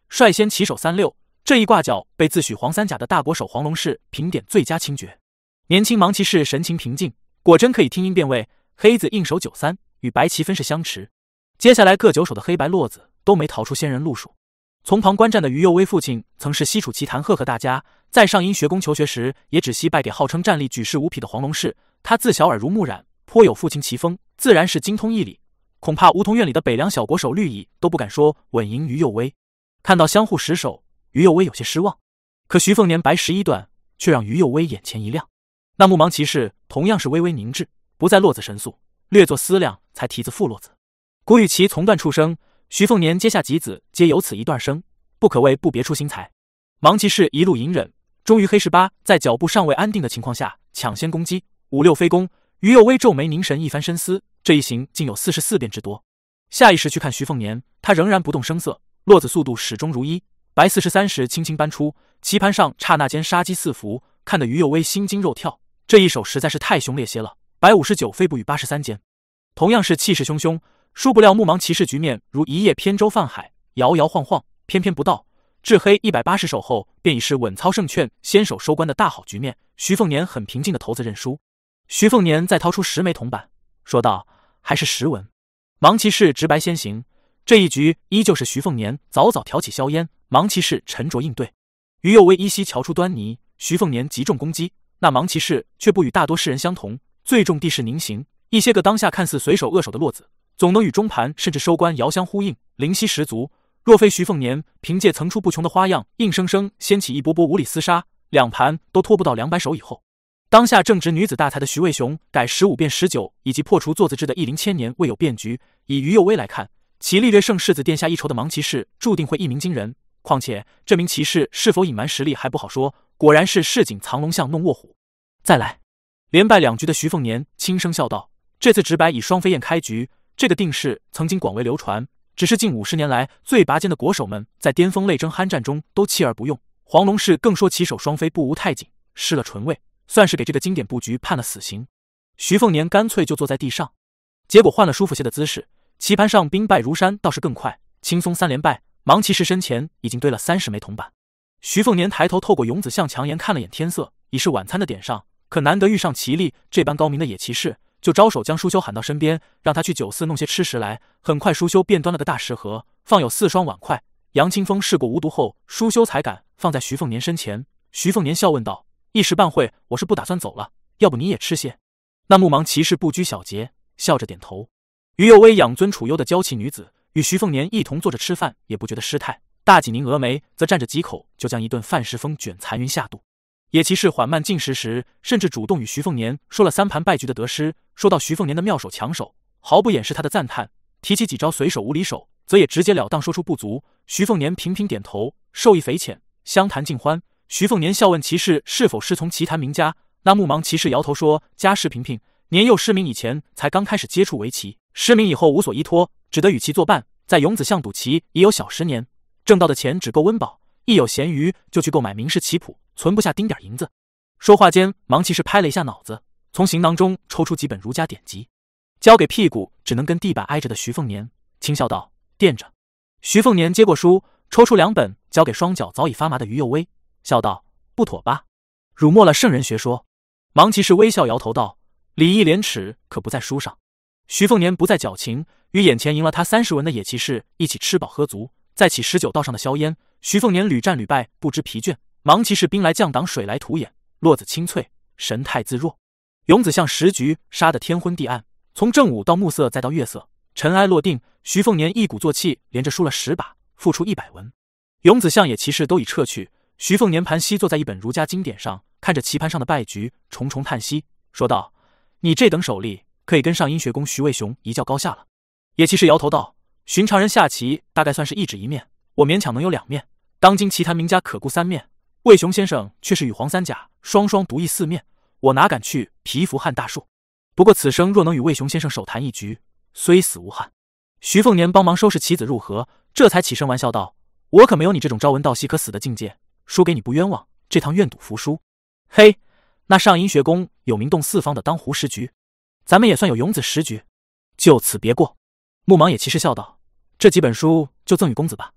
率先起手3-6，这一挂角被自诩黄三甲的大国手黄龙士评点最佳轻绝。年轻芒骑士神情平静，果真可以听音辨位，黑子应手9-3，与白棋分势相持。接下来各9手的黑白落子都没逃出仙人路数。从旁观战的于右威父亲曾是西楚棋坛赫赫大家，在上音学宫求学时也只惜败给号称战力举世无匹的黄龙士。他自小耳濡目染，颇有父亲棋风，自然是精通义理，恐怕梧桐院里的北凉小国手绿蚁都不敢说稳赢于右威。看到相互失手，于右威有些失望，可徐凤年白11段却让于右威眼前一亮。那木芒骑士同样是微微凝滞，不再落子神速，略作思量才提子复落子。古与其从段出生，徐凤年接下几子皆由此一段生，不可谓不别出心裁。芒骑士一路隐忍，终于黑18在脚步尚未安定的情况下抢先攻击，5-6飞攻。于右威皱眉凝神，一番深思，这一行竟有44变之多。下意识去看徐凤年，他仍然不动声色，落子速度始终如一。白43时轻轻搬出，棋盘上刹那间杀机四伏，看得于右威心惊肉跳。这一手实在是太凶烈些了，白59飞不与83间。同样是气势汹汹，殊不料木芒骑士局面如一叶扁舟泛海，摇摇晃晃，偏偏不到。至黑180手后，便已是稳操胜券，先手收官的大好局面。徐凤年很平静的投子认输。徐凤年再掏出10枚铜板，说道：“还是10文。”芒骑士直白先行，这一局依旧是徐凤年早早挑起硝烟，芒骑士沉着应对。于右威依稀瞧出端倪，徐凤年急重攻击，那芒骑士却不与大多士人相同，最重地势凝形，一些个当下看似随手扼手的落子，总能与中盘甚至收官遥相呼应，灵犀十足。若非徐凤年凭借层出不穷的花样，硬生生掀起一波波无理厮杀，两盘都拖不到200手以后。当下正值女子大才的徐渭雄改15变19，以及破除坐子制的1龄千年未有变局，以于右威来看，其力略胜世子殿下一筹的芒骑士注定会一鸣惊人。况且这名骑士是否隐瞒实力还不好说，果然是市井藏龙象弄卧虎。再来，连败2局的徐凤年轻声笑道：“这次直白以双飞燕开局，这个定式曾经广为流传，只是近50年来最拔尖的国手们在巅峰类争酣战中都弃而不用。黄龙士更说棋手双飞不无太紧，失了纯味，算是给这个经典布局判了死刑。”徐凤年干脆就坐在地上，结果换了舒服些的姿势，棋盘上兵败如山倒是更快，轻松3连败。芒骑士身前已经堆了30枚铜板。徐凤年抬头透过永子巷墙沿看了眼天色，已是晚餐的点上，可难得遇上齐力这般高明的野骑士，就招手将舒修喊到身边，让他去酒肆弄些吃食来。很快舒修便端了个大食盒，放有4双碗筷。杨清风试过无毒后，舒修才敢放在徐凤年身前。徐凤年笑问道：“一时半会我是不打算走了，要不你也吃些？”那木芒骑士不拘小节，笑着点头。于右威养尊处优的娇气女子，与徐凤年一同坐着吃饭，也不觉得失态。大几凝峨眉，则蘸着几口就将一顿饭食风卷残云下肚。野骑士缓慢进食时，甚至主动与徐凤年说了3盘败局的得失，说到徐凤年的妙手强手，毫不掩饰他的赞叹。提起几招随手无离手，则也直截了当说出不足。徐凤年频频点头，受益匪浅，相谈尽欢。徐凤年笑问骑士是否师从棋坛名家，那木芒骑士摇头说：“家世平平，年幼失明以前才刚开始接触围棋，失明以后无所依托，只得与其作伴，在永子巷赌棋已有小10年，挣到的钱只够温饱，一有闲余就去购买名士棋谱，存不下丁点银子。”说话间，芒骑士拍了一下脑子，从行囊中抽出几本儒家典籍，交给屁股只能跟地板挨着的徐凤年，轻笑道：“垫着。”徐凤年接过书，抽出2本交给双脚早已发麻的于右威，笑道：“不妥吧？辱没了圣人学说。”芒骑士微笑摇头道：“礼义廉耻可不在书上。”徐凤年不再矫情，与眼前赢了他30文的野骑士一起吃饱喝足，再起19道上的硝烟。徐凤年屡战屡败，不知疲倦。芒骑士兵来将挡，水来土掩，落子清脆，神态自若。永子巷10局杀得天昏地暗，从正午到暮色，再到月色，尘埃落定。徐凤年一鼓作气，连着输了10把，付出100文。永子巷野骑士都已撤去，徐凤年盘膝坐在一本儒家经典上，看着棋盘上的败局，重重叹息，说道：“你这等手力，可以跟上阴学宫徐渭雄一较高下了。”野骑士摇头道：“寻常人下棋大概算是1指1面，我勉强能有2面。当今棋坛名家可顾3面，渭雄先生却是与黄三甲双双独弈4面，我哪敢去蚍蜉撼大树？不过此生若能与渭雄先生手谈一局，虽死无憾。”徐凤年帮忙收拾棋子入盒，这才起身玩笑道：“我可没有你这种朝闻道夕可死的境界，输给你不冤枉，这趟愿赌服输。”嘿，那上阴学宫有名动4方的当胡10局，咱们也算有永子10局，就此别过。木芒野骑士笑道：“这几本书就赠与公子吧。”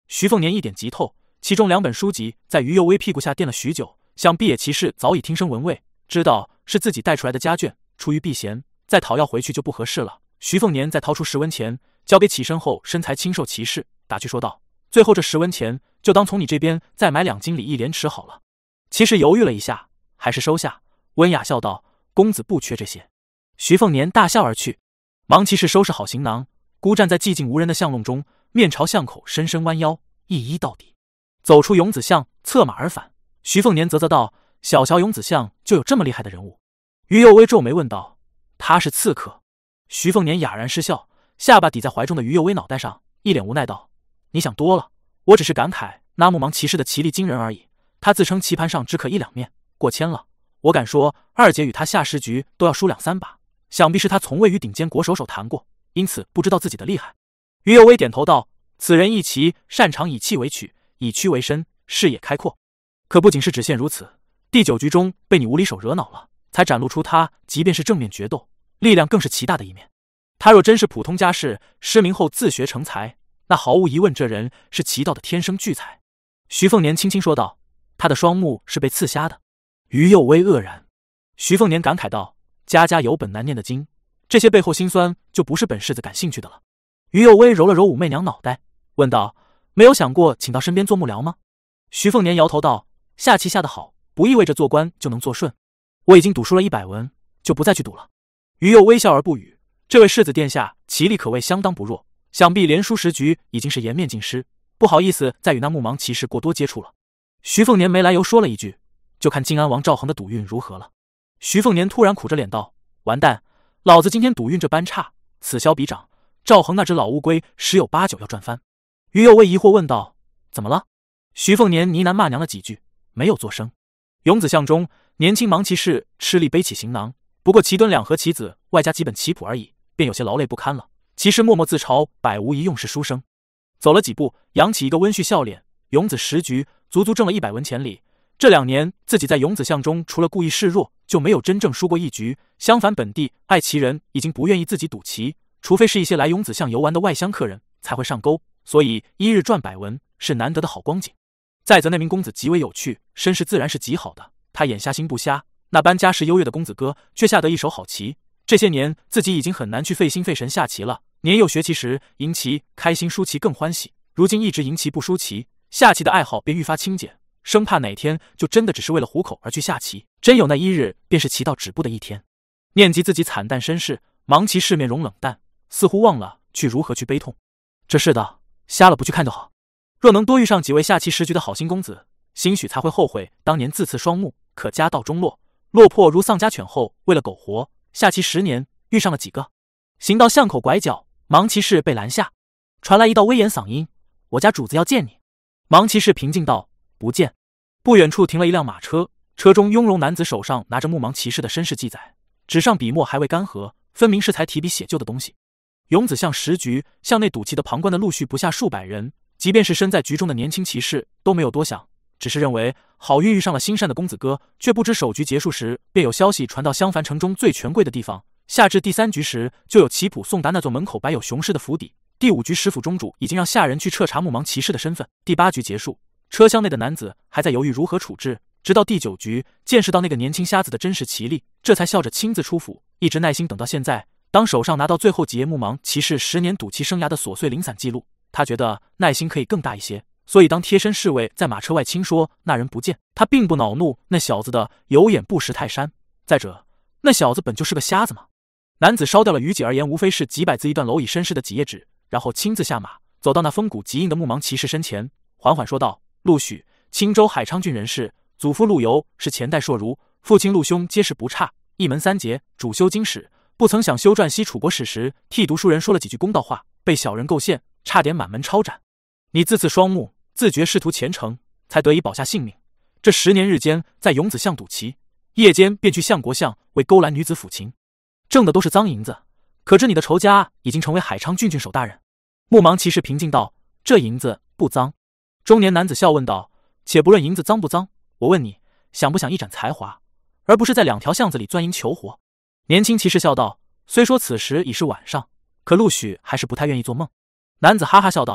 徐凤年一点即透，其中2本书籍在于右威屁股下垫了许久，想必野骑士早已听声闻味，知道是自己带出来的家眷，出于避嫌，再讨要回去就不合适了。徐凤年再掏出10文钱，交给起身后身材清瘦骑士，打趣说道：“最后这10文钱就当从你这边再买2斤李义莲池好了。”骑士犹豫了一下，还是收下，温雅笑道：“公子不缺这些。”徐凤年大笑而去。芒骑士收拾好行囊，孤站在寂静无人的巷弄中，面朝巷口深深弯腰，一一到底。走出永子巷，策马而返。徐凤年啧啧道：“小乔永子巷就有这么厉害的人物？”于右威皱眉问道：“他是刺客？”徐凤年哑然失笑，下巴抵在怀中的于右威脑袋上，一脸无奈道：“你想多了，我只是感慨那木芒骑士的骑力惊人而已。他自称棋盘上只可1-2面，过千了。我敢说二姐与他下10局都要输2-3把，想必是他从未与顶尖国手谈过，因此不知道自己的厉害。”于右威点头道：“此人一棋擅长以气为曲，以屈为伸，视野开阔。可不仅是只限如此，第9局中被你无理手惹恼了，才展露出他即便是正面决斗，力量更是奇大的一面。他若真是普通家世，失明后自学成才，那毫无疑问这人是棋道的天生巨才。”徐凤年轻轻说道：“他的双目是被刺瞎的。”于右威愕然。徐凤年感慨道：“家家有本难念的经，这些背后辛酸就不是本世子感兴趣的了。”于右威揉了揉武媚娘脑袋，问道：“没有想过请到身边做幕僚吗？”徐凤年摇头道：“下棋下得好，不意味着做官就能做顺。我已经赌输了100文，就不再去赌了。”于右微笑而不语。这位世子殿下棋力可谓相当不弱，想必连输10局已经是颜面尽失，不好意思再与那木芒骑士过多接触了。徐凤年没来由说了一句：“就看晋安王赵恒的赌运如何了。”徐凤年突然苦着脸道：“完蛋，老子今天赌运这般差，此消彼长，赵恒那只老乌龟10有8九要赚翻。”于右威疑惑问道：“怎么了？”徐凤年呢喃骂娘了几句，没有作声。永子巷中，年轻芒骑士吃力背起行囊，不过棋墩2盒棋子外加几本棋谱而已，便有些劳累不堪了。骑士默默自嘲百无一用是书生。走了几步，扬起一个温煦笑脸。永子10局足足挣了100文钱礼。这2年自己在永子巷中除了故意示弱，就没有真正输过1局。相反，本地爱棋人已经不愿意自己赌棋，除非是一些来永子巷游玩的外乡客人才会上钩，所以1日赚100文是难得的好光景。再则那名公子极为有趣，身世自然是极好的。他眼瞎心不瞎，那般家世优越的公子哥却下得一手好棋。这些年自己已经很难去费心费神下棋了。年幼学棋时赢棋开心，输棋更欢喜。如今一直赢棋不输棋，下棋的爱好便愈发清简，生怕哪天就真的只是为了糊口而去下棋。真有那1日，便是棋到止步的一天。念及自己惨淡身世，芒骑士面容冷淡，似乎忘了去如何去悲痛。这是的，瞎了不去看就好。若能多遇上几位下棋10局的好心公子，兴许才会后悔当年自刺双目。可家道中落，落魄如丧家犬后，为了苟活，下棋10年，遇上了几个？行到巷口拐角，芒骑士被拦下，传来一道威严嗓音：“我家主子要见你。”芒骑士平静道：“不见。”不远处停了一辆马车，车中雍容男子手上拿着木芒骑士的身世记载，纸上笔墨还未干涸，分明是才提笔写就的东西。永子巷10局，巷内赌气的旁观的陆续不下数百人，即便是身在局中的年轻骑士都没有多想，只是认为好运遇上了心善的公子哥，却不知首局结束时便有消息传到襄樊城中最权贵的地方。下至第3局时，就有棋谱送达那座门口摆有雄狮的府邸。第5局，石府中主已经让下人去彻查木芒骑士的身份。第8局结束，车厢内的男子还在犹豫如何处置，直到第9局见识到那个年轻瞎子的真实棋力，这才笑着亲自出府，一直耐心等到现在。当手上拿到最后几页木芒骑士10年赌棋生涯的琐碎零散记录，他觉得耐心可以更大一些。所以当贴身侍卫在马车外轻说那人不见，他并不恼怒那小子的有眼不识泰山。再者，那小子本就是个瞎子嘛。男子烧掉了于己而言无非是几百字一段蝼蚁身世的几页纸，然后亲自下马，走到那风骨极硬的木芒骑士身前，缓缓说道：“陆许，青州海昌郡人士，祖父陆游是前代硕儒，父亲陆兄皆是不差，一门3杰，主修经史。不曾想修撰西楚国史时，替读书人说了几句公道话，被小人构陷，差点满门抄斩。你自刺双目，自觉仕途前程，才得以保下性命。这10年日间，在永子巷赌棋，夜间便去相国巷为勾栏女子抚琴，挣的都是脏银子。可知你的仇家已经成为海昌郡郡守大人。”木芒骑士平静道：“这银子不脏。”中年男子笑问道：“且不论银子脏不脏，我问你，想不想一展才华，而不是在2条巷子里钻营求活？”年轻骑士笑道：“虽说此时已是晚上，可陆许还是不太愿意做梦。”男子哈哈笑道：“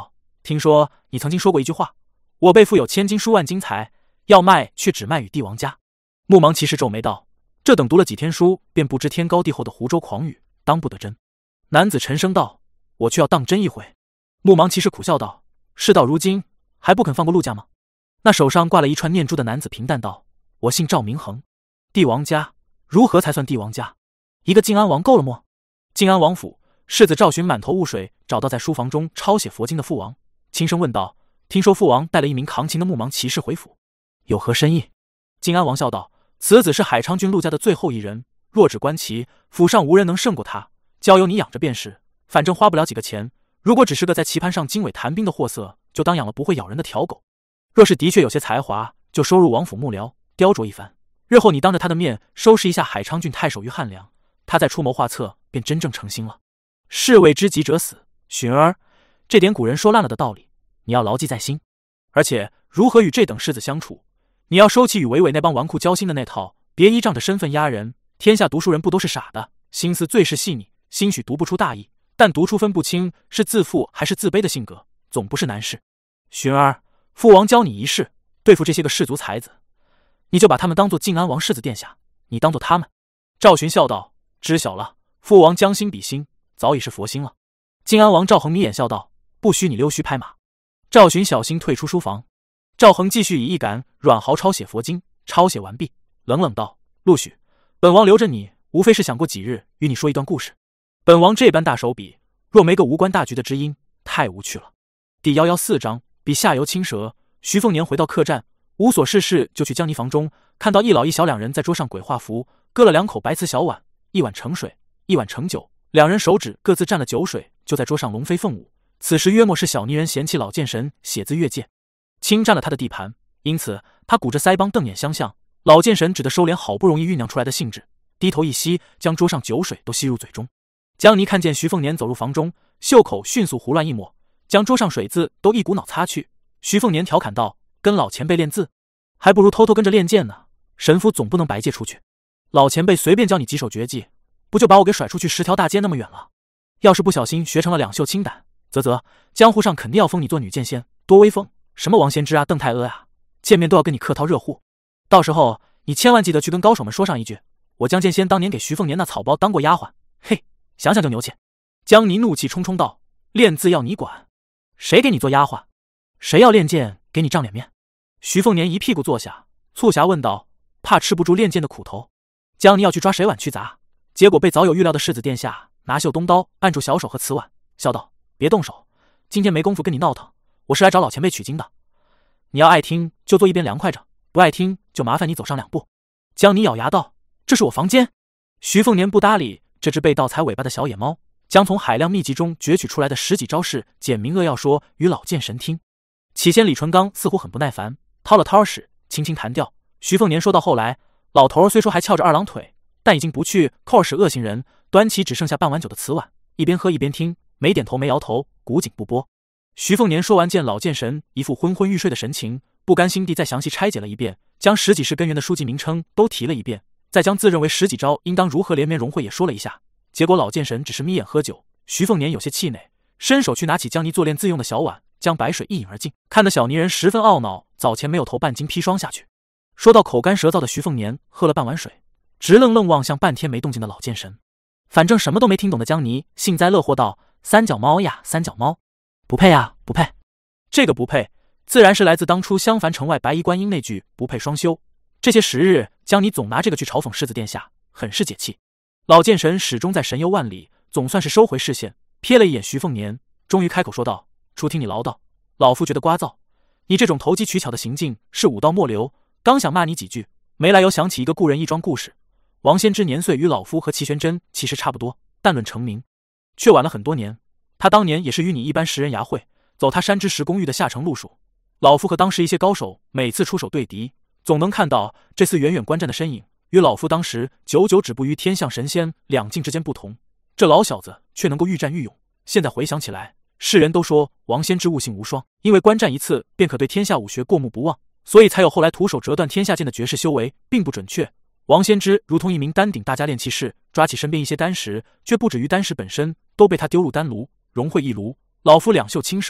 听说你曾经说过一句话，我辈父有千金书万金财，要卖却只卖与帝王家。木芒骑士皱眉道：这等读了几天书便不知天高地厚的湖州狂语，当不得真。男子沉声道：我却要当真一回。木芒骑士苦笑道：事到如今还不肯放过陆家吗？那手上挂了一串念珠的男子平淡道：我姓赵名恒。帝王家？如何才算帝王家？一个晋安王够了么？晋安王府，世子赵寻满头雾水，找到在书房中抄写佛经的父王，轻声问道：听说父王带了一名扛琴的木芒骑士回府，有何深意？晋安王笑道：此子是海昌郡陆家的最后一人，若只观其府上无人能胜过他，交由你养着便是，反正花不了几个钱。如果只是个在棋盘上经纬谈兵的货色，就当养了不会咬人的条狗；若是的确有些才华，就收入王府幕僚，雕琢一番。日后你当着他的面收拾一下海昌郡太守于汉梁，他再出谋划策，便真正成心了。士为知己者死，寻儿，这点古人说烂了的道理，你要牢记在心。而且如何与这等世子相处，你要收起与伟伟那帮纨绔交心的那套，别依仗着身份压人。天下读书人不都是傻的，心思最是细腻，兴许读不出大意，但读出分不清是自负还是自卑的性格，总不是难事。寻儿，父王教你一事，对付这些个士族才子，你就把他们当作晋安王世子殿下，你当作他们。赵寻笑道：知晓了，父王将心比心，早已是佛心了。晋安王赵恒眯眼笑道：不许你溜须拍马。赵寻小心退出书房。赵恒继续以一杆软毫抄写佛经，抄写完毕，冷冷道：陆许，本王留着你，无非是想过几日与你说一段故事。本王这般大手笔，若没个无关大局的知音，太无趣了。第114章，比下游青蛇。徐凤年回到客栈，无所事事就去江泥房中，看到一老一小两人在桌上鬼画符，搁了2口白瓷小碗，一碗盛水，一碗盛酒，两人手指各自蘸了酒水，就在桌上龙飞凤舞。此时约莫是小泥人嫌弃老剑神写字越界，侵占了他的地盘，因此他鼓着腮帮瞪眼相向。老剑神只得收敛好不容易酝酿出来的兴致，低头一吸，将桌上酒水都吸入嘴中。江泥看见徐凤年走入房中，袖口迅速胡乱一抹，将桌上水渍都一股脑擦去。徐凤年调侃道：跟老前辈练字，还不如偷偷跟着练剑呢。神符总不能白借出去，老前辈随便教你几手绝技，不就把我给甩出去10条大街那么远了？要是不小心学成了两袖清胆，啧，江湖上肯定要封你做女剑仙，多威风！什么王仙芝啊、邓太阿啊，见面都要跟你客套热乎。到时候你千万记得去跟高手们说上一句，我江剑仙当年给徐凤年那草包当过丫鬟。嘿，想想就牛气。江泥怒气冲冲道：练字要你管？谁给你做丫鬟？谁要练剑给你仗脸面？徐凤年一屁股坐下，促狭问道：怕吃不住练剑的苦头？江泥要去抓水碗去砸，结果被早有预料的世子殿下拿袖东刀按住小手和瓷碗，笑道：别动手，今天没工夫跟你闹腾，我是来找老前辈取经的。你要爱听就坐一边凉快着，不爱听就麻烦你走上2步。江泥咬牙道：这是我房间。徐凤年不搭理这只被盗踩尾巴的小野猫，将从海量秘籍中攫取出来的10几招式简明扼要说与老剑神听。起先李纯刚似乎很不耐烦，掏了掏屎，轻轻弹调。徐凤年说到后来，老头虽说还翘着2郎腿，但已经不去扣使恶行人，端起只剩下半碗酒的瓷碗，一边喝一边听，没点头没摇头，古井不波。徐凤年说完，见老剑神一副昏昏欲睡的神情，不甘心地再详细拆解了一遍，将10几式根源的书籍名称都提了一遍，再将自认为10几招应当如何连绵融会也说了一下。结果老剑神只是眯眼喝酒，徐凤年有些气馁，伸手去拿起江泥做练自用的小碗，将白水一饮而尽，看得小泥人十分懊恼，早前没有投半斤砒霜下去。说到口干舌燥的徐凤年喝了半碗水，直愣愣望向半天没动静的老剑神。反正什么都没听懂的江泥幸灾乐祸道：三脚猫呀，三脚猫，不配啊，不配。这个不配自然是来自当初襄樊城外白衣观音那句不配双修。这些时日江泥总拿这个去嘲讽世子殿下，很是解气。老剑神始终在神游万里，总算是收回视线，瞥了一眼徐凤年，终于开口说道：初听你唠叨，老夫觉得聒噪，你这种投机取巧的行径是武道末流，刚想骂你几句，没来由想起一个故人一桩故事。王仙芝年岁与老夫和齐玄真其实差不多，但论成名却晚了很多年。他当年也是与你一般识人牙慧，走他山之石公寓的下乘路数。老夫和当时一些高手每次出手对敌，总能看到这厮远远观战的身影，与老夫当时久久止步于天象神仙两境之间不同。这老小子却能够愈战愈勇。现在回想起来，世人都说王仙芝悟性无双，因为观战一次便可对天下武学过目不忘，所以才有后来徒手折断天下剑的绝世修为，并不准确。王仙芝如同一名丹鼎大家练气士，抓起身边一些丹石，却不止于丹石本身，都被他丢入丹炉融会一炉。老夫两袖青蛇，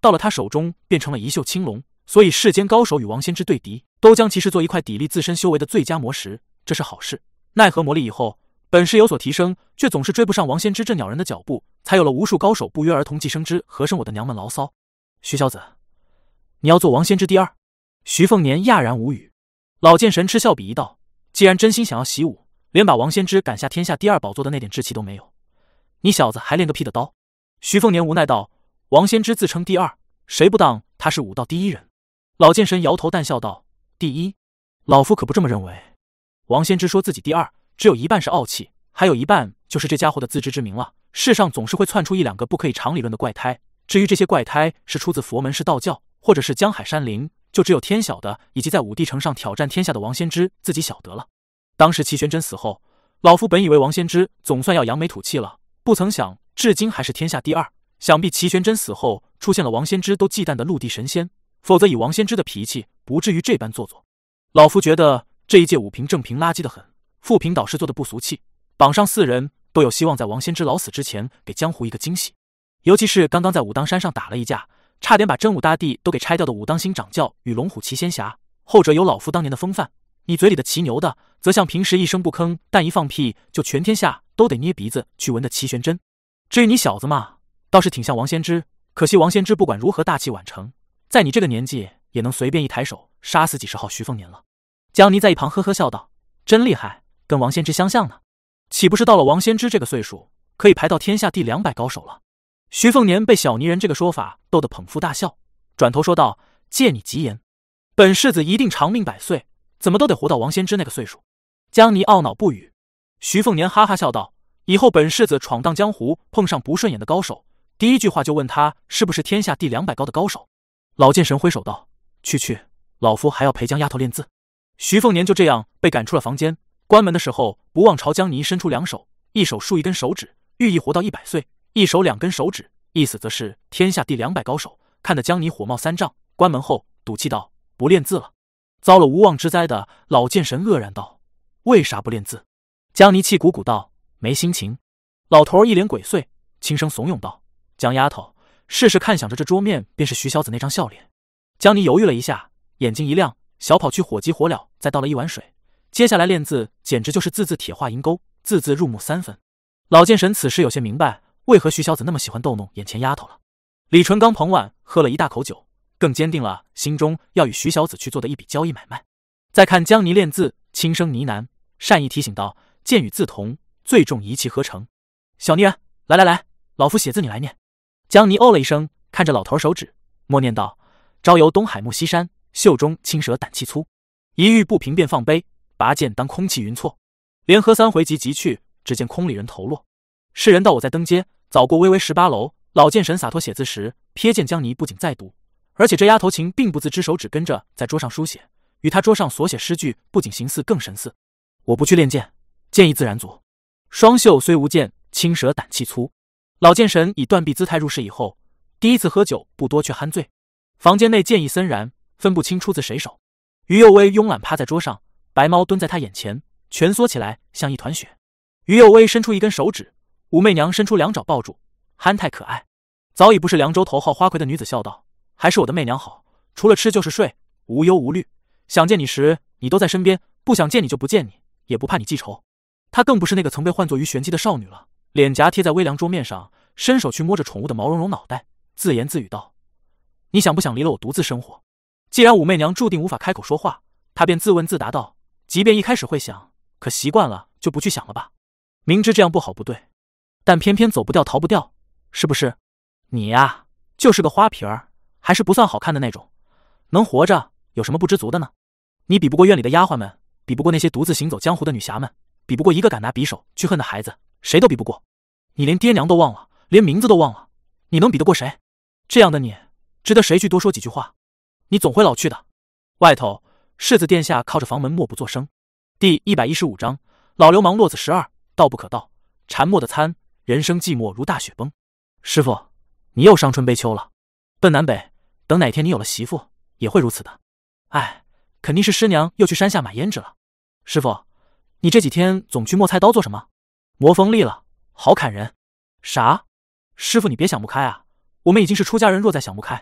到了他手中变成了一袖青龙，所以世间高手与王仙芝对敌，都将其视作一块砥砺自身修为的最佳磨石，这是好事。奈何磨砺以后，本事有所提升，却总是追不上王仙芝这鸟人的脚步，才有了无数高手不约而同寄生之何生我的娘们牢骚。徐小子，你要做王仙芝第二？徐凤年讶然无语。老剑神嗤笑鄙夷道：既然真心想要习武，连把王仙芝赶下天下第二宝座的那点志气都没有，你小子还练个屁的刀！徐凤年无奈道：王仙芝自称第二，谁不当他是武道第一人？老剑神摇头淡笑道：第一，老夫可不这么认为。王仙芝说自己第二，只有一半是傲气，还有一半就是这家伙的自知之明了。世上总是会窜出一两个不可以常理论的怪胎，至于这些怪胎是出自佛门是道教，或者是江海山林，就只有天晓得，以及在武帝城上挑战天下的王仙芝自己晓得了。当时齐玄真死后，老夫本以为王仙芝总算要扬眉吐气了，不曾想至今还是天下第二。想必齐玄真死后出现了王仙芝都忌惮的陆地神仙，否则以王仙芝的脾气，不至于这般做作。老夫觉得这一届武平正平垃圾的很，富平导师做的不俗气，榜上4人都有希望在王仙芝老死之前给江湖一个惊喜。尤其是刚刚在武当山上打了一架，差点把真武大帝都给拆掉的武当星掌教与龙虎齐仙侠，后者有老夫当年的风范，你嘴里的骑牛的，则像平时一声不吭，但一放屁就全天下都得捏鼻子去闻的齐玄真。至于你小子嘛，倒是挺像王仙芝，可惜王仙芝不管如何大器晚成，在你这个年纪也能随便一抬手杀死几十号徐凤年了。江妮在一旁呵呵笑道：真厉害，跟王仙芝相像呢，岂不是到了王仙芝这个岁数，可以排到天下第200高手了？徐凤年被小泥人这个说法逗得捧腹大笑，转头说道：借你吉言，本世子一定长命100岁，怎么都得活到王仙芝那个岁数。江妮懊恼不语。徐凤年哈哈笑道：以后本世子闯荡江湖，碰上不顺眼的高手，第一句话就问他是不是天下第200高的高手。老剑神挥手道：去，老夫还要陪江丫头练字。徐凤年就这样被赶出了房间，关门的时候不忘朝江妮伸出2手，一手竖1根手指，寓意活到100岁，一手2根手指，意思则是天下第200高手。看得江妮火冒3丈，关门后赌气道：不练字了。遭了无妄之灾的老剑神愕然道：为啥不练字？江妮气鼓鼓道：没心情。老头一脸鬼祟，轻声怂恿道：江丫头，试试看。想着这桌面便是徐小子那张笑脸。江妮犹豫了一下，眼睛一亮，小跑去火急火燎再倒了1碗水。接下来练字简直就是字字铁画银钩，字字入木3分。老剑神此时有些明白为何徐小子那么喜欢逗弄眼前丫头了。李纯刚捧碗喝了一大口酒，更坚定了心中要与徐小子去做的一笔交易买卖。再看江妮练字，轻声呢喃，善意提醒道：剑与字同，最重一气呵成。小妮人，来，老夫写字你来念。江妮哦了一声，看着老头手指，默念道：朝游东海暮西山，袖中青蛇胆气粗，一遇不平便放杯，拔剑当空气云错。连喝3回即去，只见空里人头落。世人道我在登阶，早过微微18楼。老剑神洒脱写字时，瞥见江妮不仅在读，而且这丫头情并不自知，手指跟着在桌上书写，与他桌上所写诗句不仅形似更神似。我不去练剑，剑意自然足。双袖虽无剑，青蛇胆气粗。老剑神以断臂姿态入室以后，第一次喝酒不多却酣醉。房间内剑意森然，分不清出自谁手。于右威慵懒趴在桌上，白猫蹲在他眼前，蜷缩起来像一团雪。于右威伸出1根手指，武媚娘伸出2爪抱住，憨态可爱。早已不是凉州头号花魁的女子笑道：还是我的媚娘好，除了吃就是睡，无忧无虑。想见你时你都在身边，不想见你就不见你，也不怕你记仇。她更不是那个曾被唤作于玄机的少女了，脸颊贴在微凉桌面上，伸手去摸着宠物的毛茸茸脑袋，自言自语道：你想不想离了我独自生活？既然武媚娘注定无法开口说话，她便自问自答道：即便一开始会想，可习惯了就不去想了吧。明知这样不好不对，但偏偏走不掉逃不掉，是不是？你呀，就是个花瓶儿，还是不算好看的那种，能活着有什么不知足的呢？你比不过院里的丫鬟们，比不过那些独自行走江湖的女侠们，比不过一个敢拿匕首去恨的孩子，谁都比不过。你连爹娘都忘了，连名字都忘了，你能比得过谁？这样的你，值得谁去多说几句话？你总会老去的。外头，世子殿下靠着房门默不作声。第115章，老流氓落子12，道不可道，禅默的参，人生寂寞如大雪崩。师傅，你又伤春悲秋了。奔南北，等哪天你有了媳妇，也会如此的。哎，肯定是师娘又去山下买胭脂了。师傅，你这几天总去磨菜刀做什么？磨锋利了，好砍人。啥？师傅你别想不开啊，我们已经是出家人，若再想不开，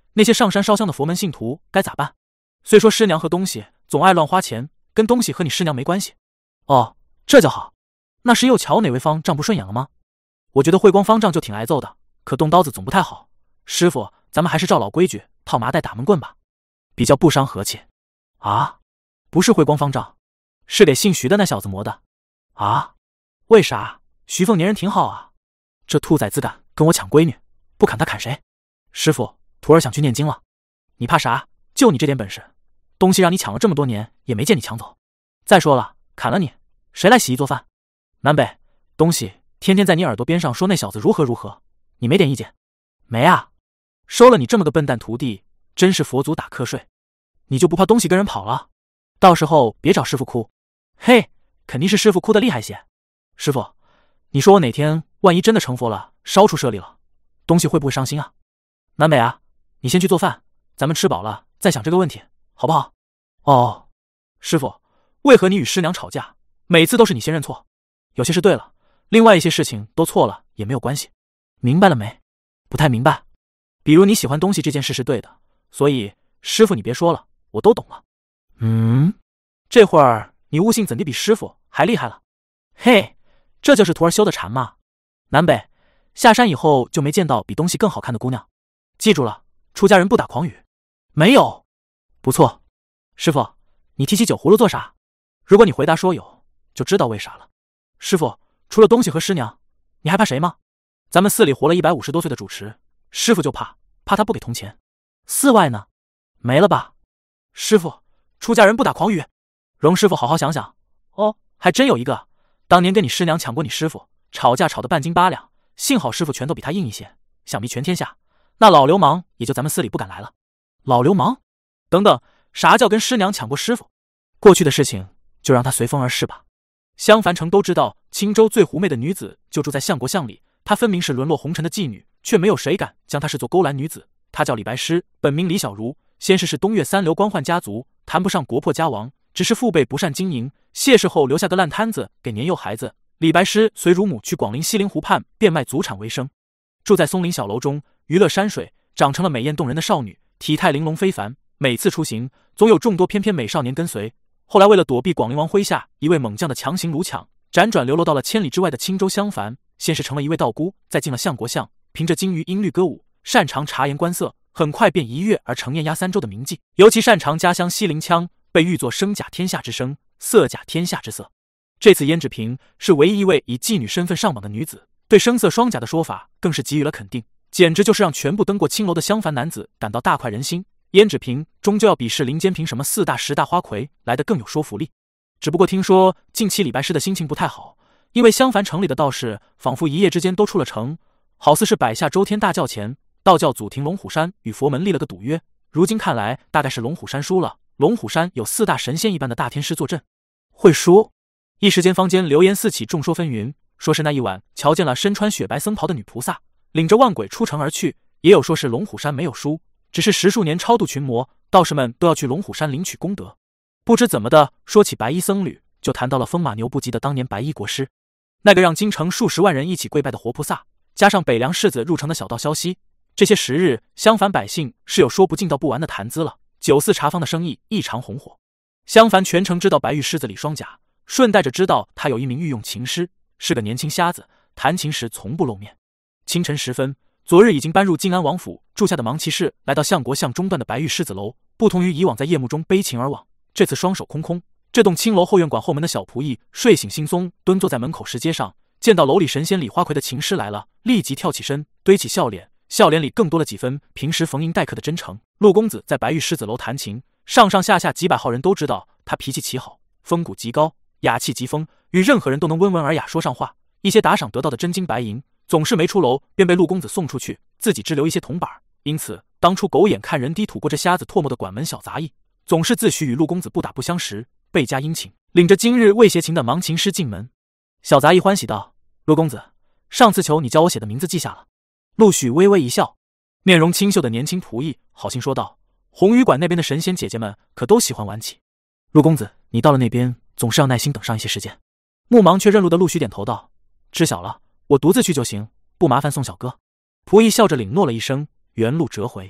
那些上山烧香的佛门信徒该咋办？虽说师娘和东西总爱乱花钱，跟东西和你师娘没关系。哦，这就好。那是又瞧哪位方丈不顺眼了吗？我觉得慧光方丈就挺挨揍的，可动刀子总不太好。师傅，咱们还是照老规矩，套麻袋打闷棍吧，比较不伤和气。啊，不是慧光方丈，是给姓徐的那小子磨的。啊，为啥？徐凤年人挺好啊，这兔崽子敢跟我抢闺女，不砍他砍谁？师傅，徒儿想去念经了。你怕啥？就你这点本事，东西让你抢了这么多年，也没见你抢走。再说了，砍了你，谁来洗衣做饭？南北，东西天天在你耳朵边上说那小子如何如何，你没点意见？没啊，收了你这么个笨蛋徒弟，真是佛祖打瞌睡。你就不怕东西跟人跑了？到时候别找师傅哭。嘿，肯定是师傅哭得厉害些。师傅，你说我哪天万一真的成佛了，烧出舍利了，东西会不会伤心啊？南北啊，你先去做饭，咱们吃饱了再想这个问题，好不好？哦，师傅，为何你与师娘吵架，每次都是你先认错？有些事对了，另外一些事情都错了也没有关系。明白了没？不太明白。比如你喜欢东西这件事是对的，所以师傅你别说了，我都懂了。这会儿你悟性怎地比师傅还厉害了？嘿，这就是徒儿修的禅嘛。南北，下山以后就没见到比东西更好看的姑娘。记住了，出家人不打诳语。没有。不错。师傅，你提起酒葫芦做啥？如果你回答说有，就知道为啥了。师傅，除了东西和师娘，你还怕谁吗？咱们寺里活了150多岁的主持，师傅就怕他不给铜钱。寺外呢？没了吧？师傅，出家人不打诳语。容师傅好好想想。哦，还真有一个，当年跟你师娘抢过你师傅，吵架吵得半斤八两，幸好师傅拳头比他硬一些，想必全天下那老流氓也就咱们寺里不敢来了。老流氓？等等，啥叫跟师娘抢过师傅？过去的事情就让他随风而逝吧。襄樊城都知道，青州最狐媚的女子就住在相国巷里，她分明是沦落红尘的妓女，却没有谁敢将她视作勾栏女子。她叫李白诗，本名李小如，先是东岳三流官宦家族，谈不上国破家亡，只是父辈不善经营，谢氏后留下个烂摊子给年幼孩子。李白诗随乳母去广陵西陵湖畔变卖祖产为生，住在松林小楼中，娱乐山水，长成了美艳动人的少女，体态玲珑非凡。每次出行，总有众多翩翩美少年跟随。后来为了躲避广陵王麾下一位猛将的强行掳抢，辗转流落到了千里之外的青州襄樊，先是成了一位道姑，再进了相国巷，凭着精于音律歌舞，擅长察言观色，很快便一跃而成碾压3州的名妓。尤其擅长家乡西陵腔，被誉作声甲天下之声，色甲天下之色。这次胭脂萍是唯一一位以妓女身份上榜的女子，对声色双甲的说法更是给予了肯定，简直就是让全部登过青楼的襄樊男子感到大快人心。胭脂萍终究要比试林间凭什么4大10大花魁来得更有说服力。只不过听说近期李白诗的心情不太好，因为襄樊城里的道士仿佛一夜之间都出了城，好似是摆下周天大教前，道教祖庭龙虎山与佛门立了个赌约，如今看来大概是龙虎山输了。龙虎山有4大神仙一般的大天师坐镇，会输？一时间坊间流言四起，众说纷纭，说是那一晚瞧见了身穿雪白僧袍的女菩萨领着万鬼出城而去，也有说是龙虎山没有输，只是10数年超度群魔，道士们都要去龙虎山领取功德。不知怎么的，说起白衣僧侣，就谈到了风马牛不及的当年白衣国师，那个让京城数十万人一起跪拜的活菩萨，加上北凉世子入城的小道消息，这些时日襄樊百姓是有说不尽道不完的谈资了。酒肆茶坊的生意异常红火，襄樊全城知道白玉狮子李双甲，顺带着知道他有一名御用琴师，是个年轻瞎子，弹琴时从不露面。清晨时分，昨日已经搬入晋安王府住下的芒骑士来到相国巷中段的白玉狮子楼，不同于以往在夜幕中背琴而往，这次双手空空。这栋青楼后院馆后门的小仆役睡醒惺忪蹲坐在门口石阶上，见到楼里神仙李花魁的琴师来了，立即跳起身，堆起笑脸，笑脸里更多了几分平时逢迎待客的真诚。陆公子在白玉狮子楼弹琴，上上下下几百号人都知道他脾气极好，风骨极高，雅气极丰，与任何人都能温文尔雅说上话。一些打赏得到的真金白银，总是没出楼便被陆公子送出去，自己只留一些铜板。因此当初狗眼看人低吐过这瞎子唾沫的馆门小杂役，总是自诩与陆公子不打不相识，倍加殷勤，领着今日未携琴的盲琴师进门。小杂役欢喜道：陆公子，上次求你教我写的名字记下了。陆许微微一笑，面容清秀的年轻仆役好心说道：红鱼馆那边的神仙姐姐们可都喜欢玩起。陆公子，你到了那边总是要耐心等上一些时间。目盲却认路的陆许点头道：知晓了，我独自去就行，不麻烦宋小哥。仆役笑着领诺了一声，原路折回。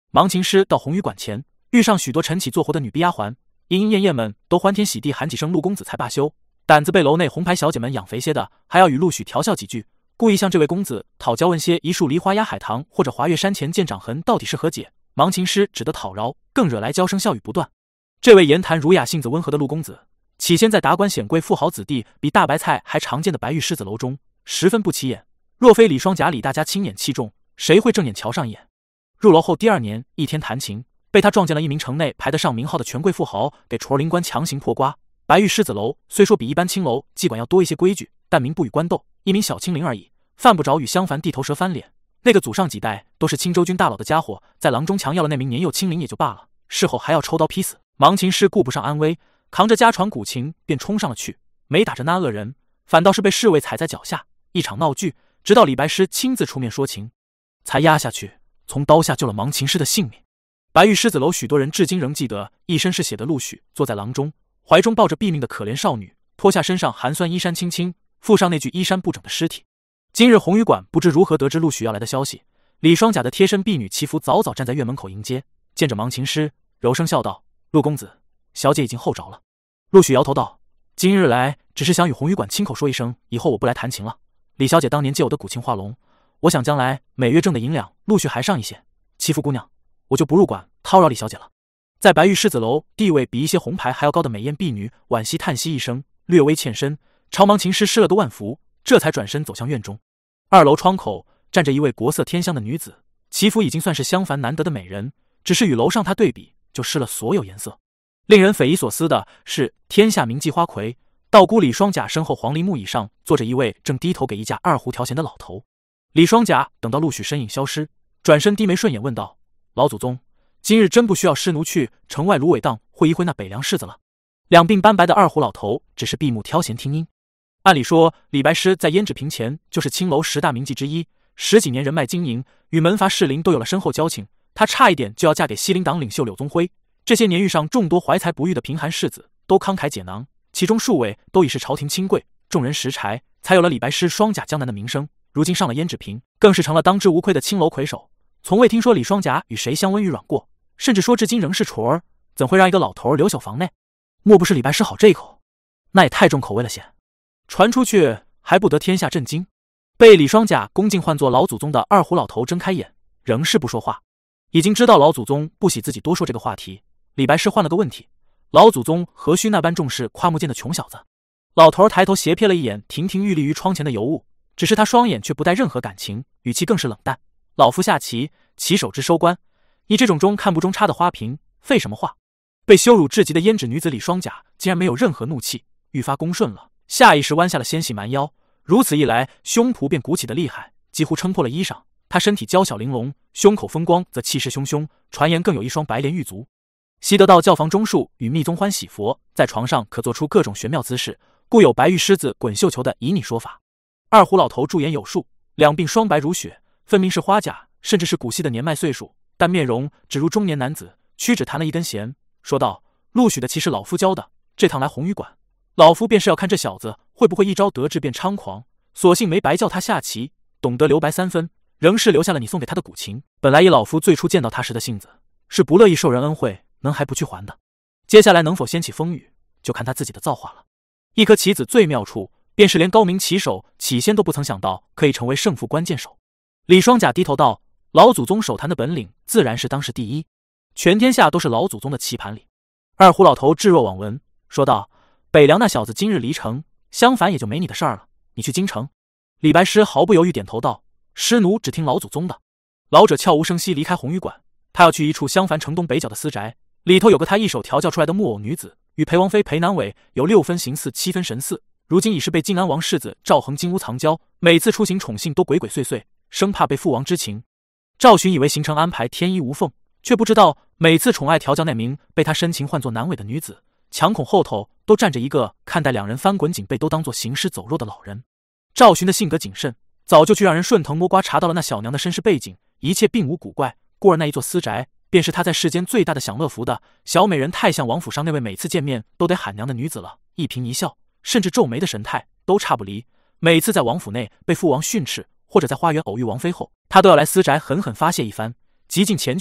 盲琴师到红鱼馆前，遇上许多晨起做活的女婢丫鬟，莺莺燕燕们都欢天喜地喊几声陆公子才罢休，胆子被楼内红牌小姐们养肥些的，还要与陆许调笑几句，故意向这位公子讨教问些一树梨花压海棠或者华岳山前见掌痕到底是何解。盲琴师只得讨饶，更惹来娇声笑语不断。这位言谈儒雅、性子温和的陆公子，起先在达官显贵、富豪子弟比大白菜还常见的白玉狮子楼中，十分不起眼。若非李双甲李大家亲眼器重，谁会正眼瞧上一眼？入楼后第2年，一天弹琴，被他撞见了一名城内排得上名号的权贵富豪，给戳儿灵官强行破瓜。白玉狮子楼虽说比一般青楼妓馆要多一些规矩，但民不与官斗，一名小青灵而已，犯不着与襄樊地头蛇翻脸。那个祖上几代都是青州军大佬的家伙，在郎中强要了那名年幼青灵也就罢了，事后还要抽刀劈死。盲琴师顾不上安危，扛着家传古琴便冲上了去，没打着那恶人，反倒是被侍卫踩在脚下，一场闹剧。直到李白师亲自出面说情，才压下去，从刀下救了盲琴师的性命。白玉狮子楼许多人至今仍记得一身是血的陆许坐在廊中，怀中抱着毙命的可怜少女，脱下身上寒酸衣衫青青，附上那具衣衫不整的尸体。今日红鱼馆不知如何得知陆许要来的消息，李双甲的贴身婢女祈福早早站在院门口迎接，见着盲琴师，柔声笑道：“陆公子，小姐已经候着了。”陆许摇头道：“今日来只是想与红鱼馆亲口说一声，以后我不来弹琴了。李小姐当年借我的古琴画龙，我想将来每月挣的银两陆续还上一些，祈福姑娘，我就不入馆叨扰李小姐了。”在白玉狮子楼地位比一些红牌还要高的美艳婢女惋惜叹息一声，略微欠身，朝盲琴师施了个万福，这才转身走向院中。2楼窗口站着一位国色天香的女子，祈福已经算是襄樊难得的美人，只是与楼上她对比，就失了所有颜色。令人匪夷所思的是，天下名妓花魁道姑李双甲身后黄梨木椅上坐着一位正低头给一架2胡调弦的老头。李双甲等到陆许身影消失，转身低眉顺眼问道：“老祖宗，今日真不需要师奴去城外芦苇荡会一会那北凉柿子了？”两鬓斑白的2胡老头只是闭目挑弦听音。按理说，李白师在胭脂瓶前就是青楼10大名妓之一，10几年人脉经营，与门阀士林都有了深厚交情。他差一点就要嫁给西陵党领袖柳宗辉。这些年遇上众多怀才不遇的贫寒士子，都慷慨解囊，其中数位都已是朝廷亲贵，众人拾柴，才有了李白师双甲江南的名声。如今上了胭脂瓶，更是成了当之无愧的青楼魁首。从未听说李双甲与谁相温与软过，甚至说至今仍是雏儿，怎会让一个老头留宿房内？莫不是李白师好这一口？那也太重口味了些。传出去还不得天下震惊。被李双甲恭敬唤作老祖宗的2胡老头睁开眼，仍是不说话。已经知道老祖宗不喜自己多说这个话题，李白师换了个问题：老祖宗何须那般重视夸木剑的穷小子？老头抬头斜瞥了一眼亭亭玉立于窗前的尤物，只是他双眼却不带任何感情，语气更是冷淡：“老夫下棋，棋手之收官。你这种中看不中差的花瓶，废什么话？”被羞辱至极的胭脂女子李双甲竟然没有任何怒气，愈发恭顺了，下意识弯下了纤细蛮腰。如此一来，胸脯便鼓起的厉害，几乎撑破了衣裳。她身体娇小玲珑，胸口风光则气势汹汹，传言更有一双白莲玉足。习得到教房中术与密宗欢喜佛，在床上可做出各种玄妙姿势，故有白玉狮子滚绣球的旖旎说法。2胡老头驻颜有术，两鬓双白如雪，分明是花甲，甚至是古稀的年迈岁数，但面容只如中年男子，屈指弹了一根弦，说道：“陆许的棋是老夫教的，这趟来红鱼馆，老夫便是要看这小子会不会一朝得志变猖狂，索性没白教他下棋，懂得留白3分，仍是留下了你送给他的古琴。本来以老夫最初见到他时的性子，是不乐意受人恩惠，能还不去还的。接下来能否掀起风雨，就看他自己的造化了。”一颗棋子最妙处，便是连高明棋手起先都不曾想到可以成为胜负关键手。李双甲低头道：“老祖宗手弹的本领自然是当世第一，全天下都是老祖宗的棋盘里。”2胡老头置若罔闻，说道：“北凉那小子今日离城，襄樊也就没你的事儿了，你去京城。”李白师毫不犹豫点头道：“师奴只听老祖宗的。”老者悄无声息离开红鱼馆，他要去一处襄樊城东北角的私宅，里头有个他一手调教出来的木偶女子，与裴王妃裴南伟有6分形似7分神似，如今已是被晋安王世子赵恒金屋藏娇，每次出行宠幸都鬼鬼祟祟，生怕被父王知情。赵寻以为行程安排天衣无缝，却不知道每次宠爱调教那名被他深情唤作南伟的女子，墙孔后头都站着一个看待两人翻滚颈背都当作行尸走肉的老人。赵寻的性格谨慎，早就去让人顺藤摸瓜查到了那小娘的身世背景，一切并无古怪，故而那一座私宅便是他在世间最大的享乐福的。小美人太像王府上那位每次见面都得喊娘的女子了，一颦一笑甚至皱眉的神态都差不离。每次在王府内被父王训斥，或者在花园偶遇王妃后，他都要来私宅狠狠发泄一番，极尽缱绻，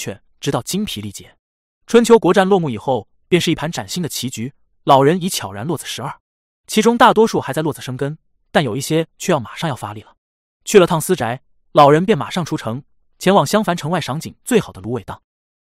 直到精疲力竭。春秋国战落幕以后，便是一盘崭新的棋局，老人已悄然落子12，其中大多数还在落子生根，但有一些却马上要发力了。去了趟私宅，老人便马上出城，前往襄樊城外赏景最好的芦苇荡。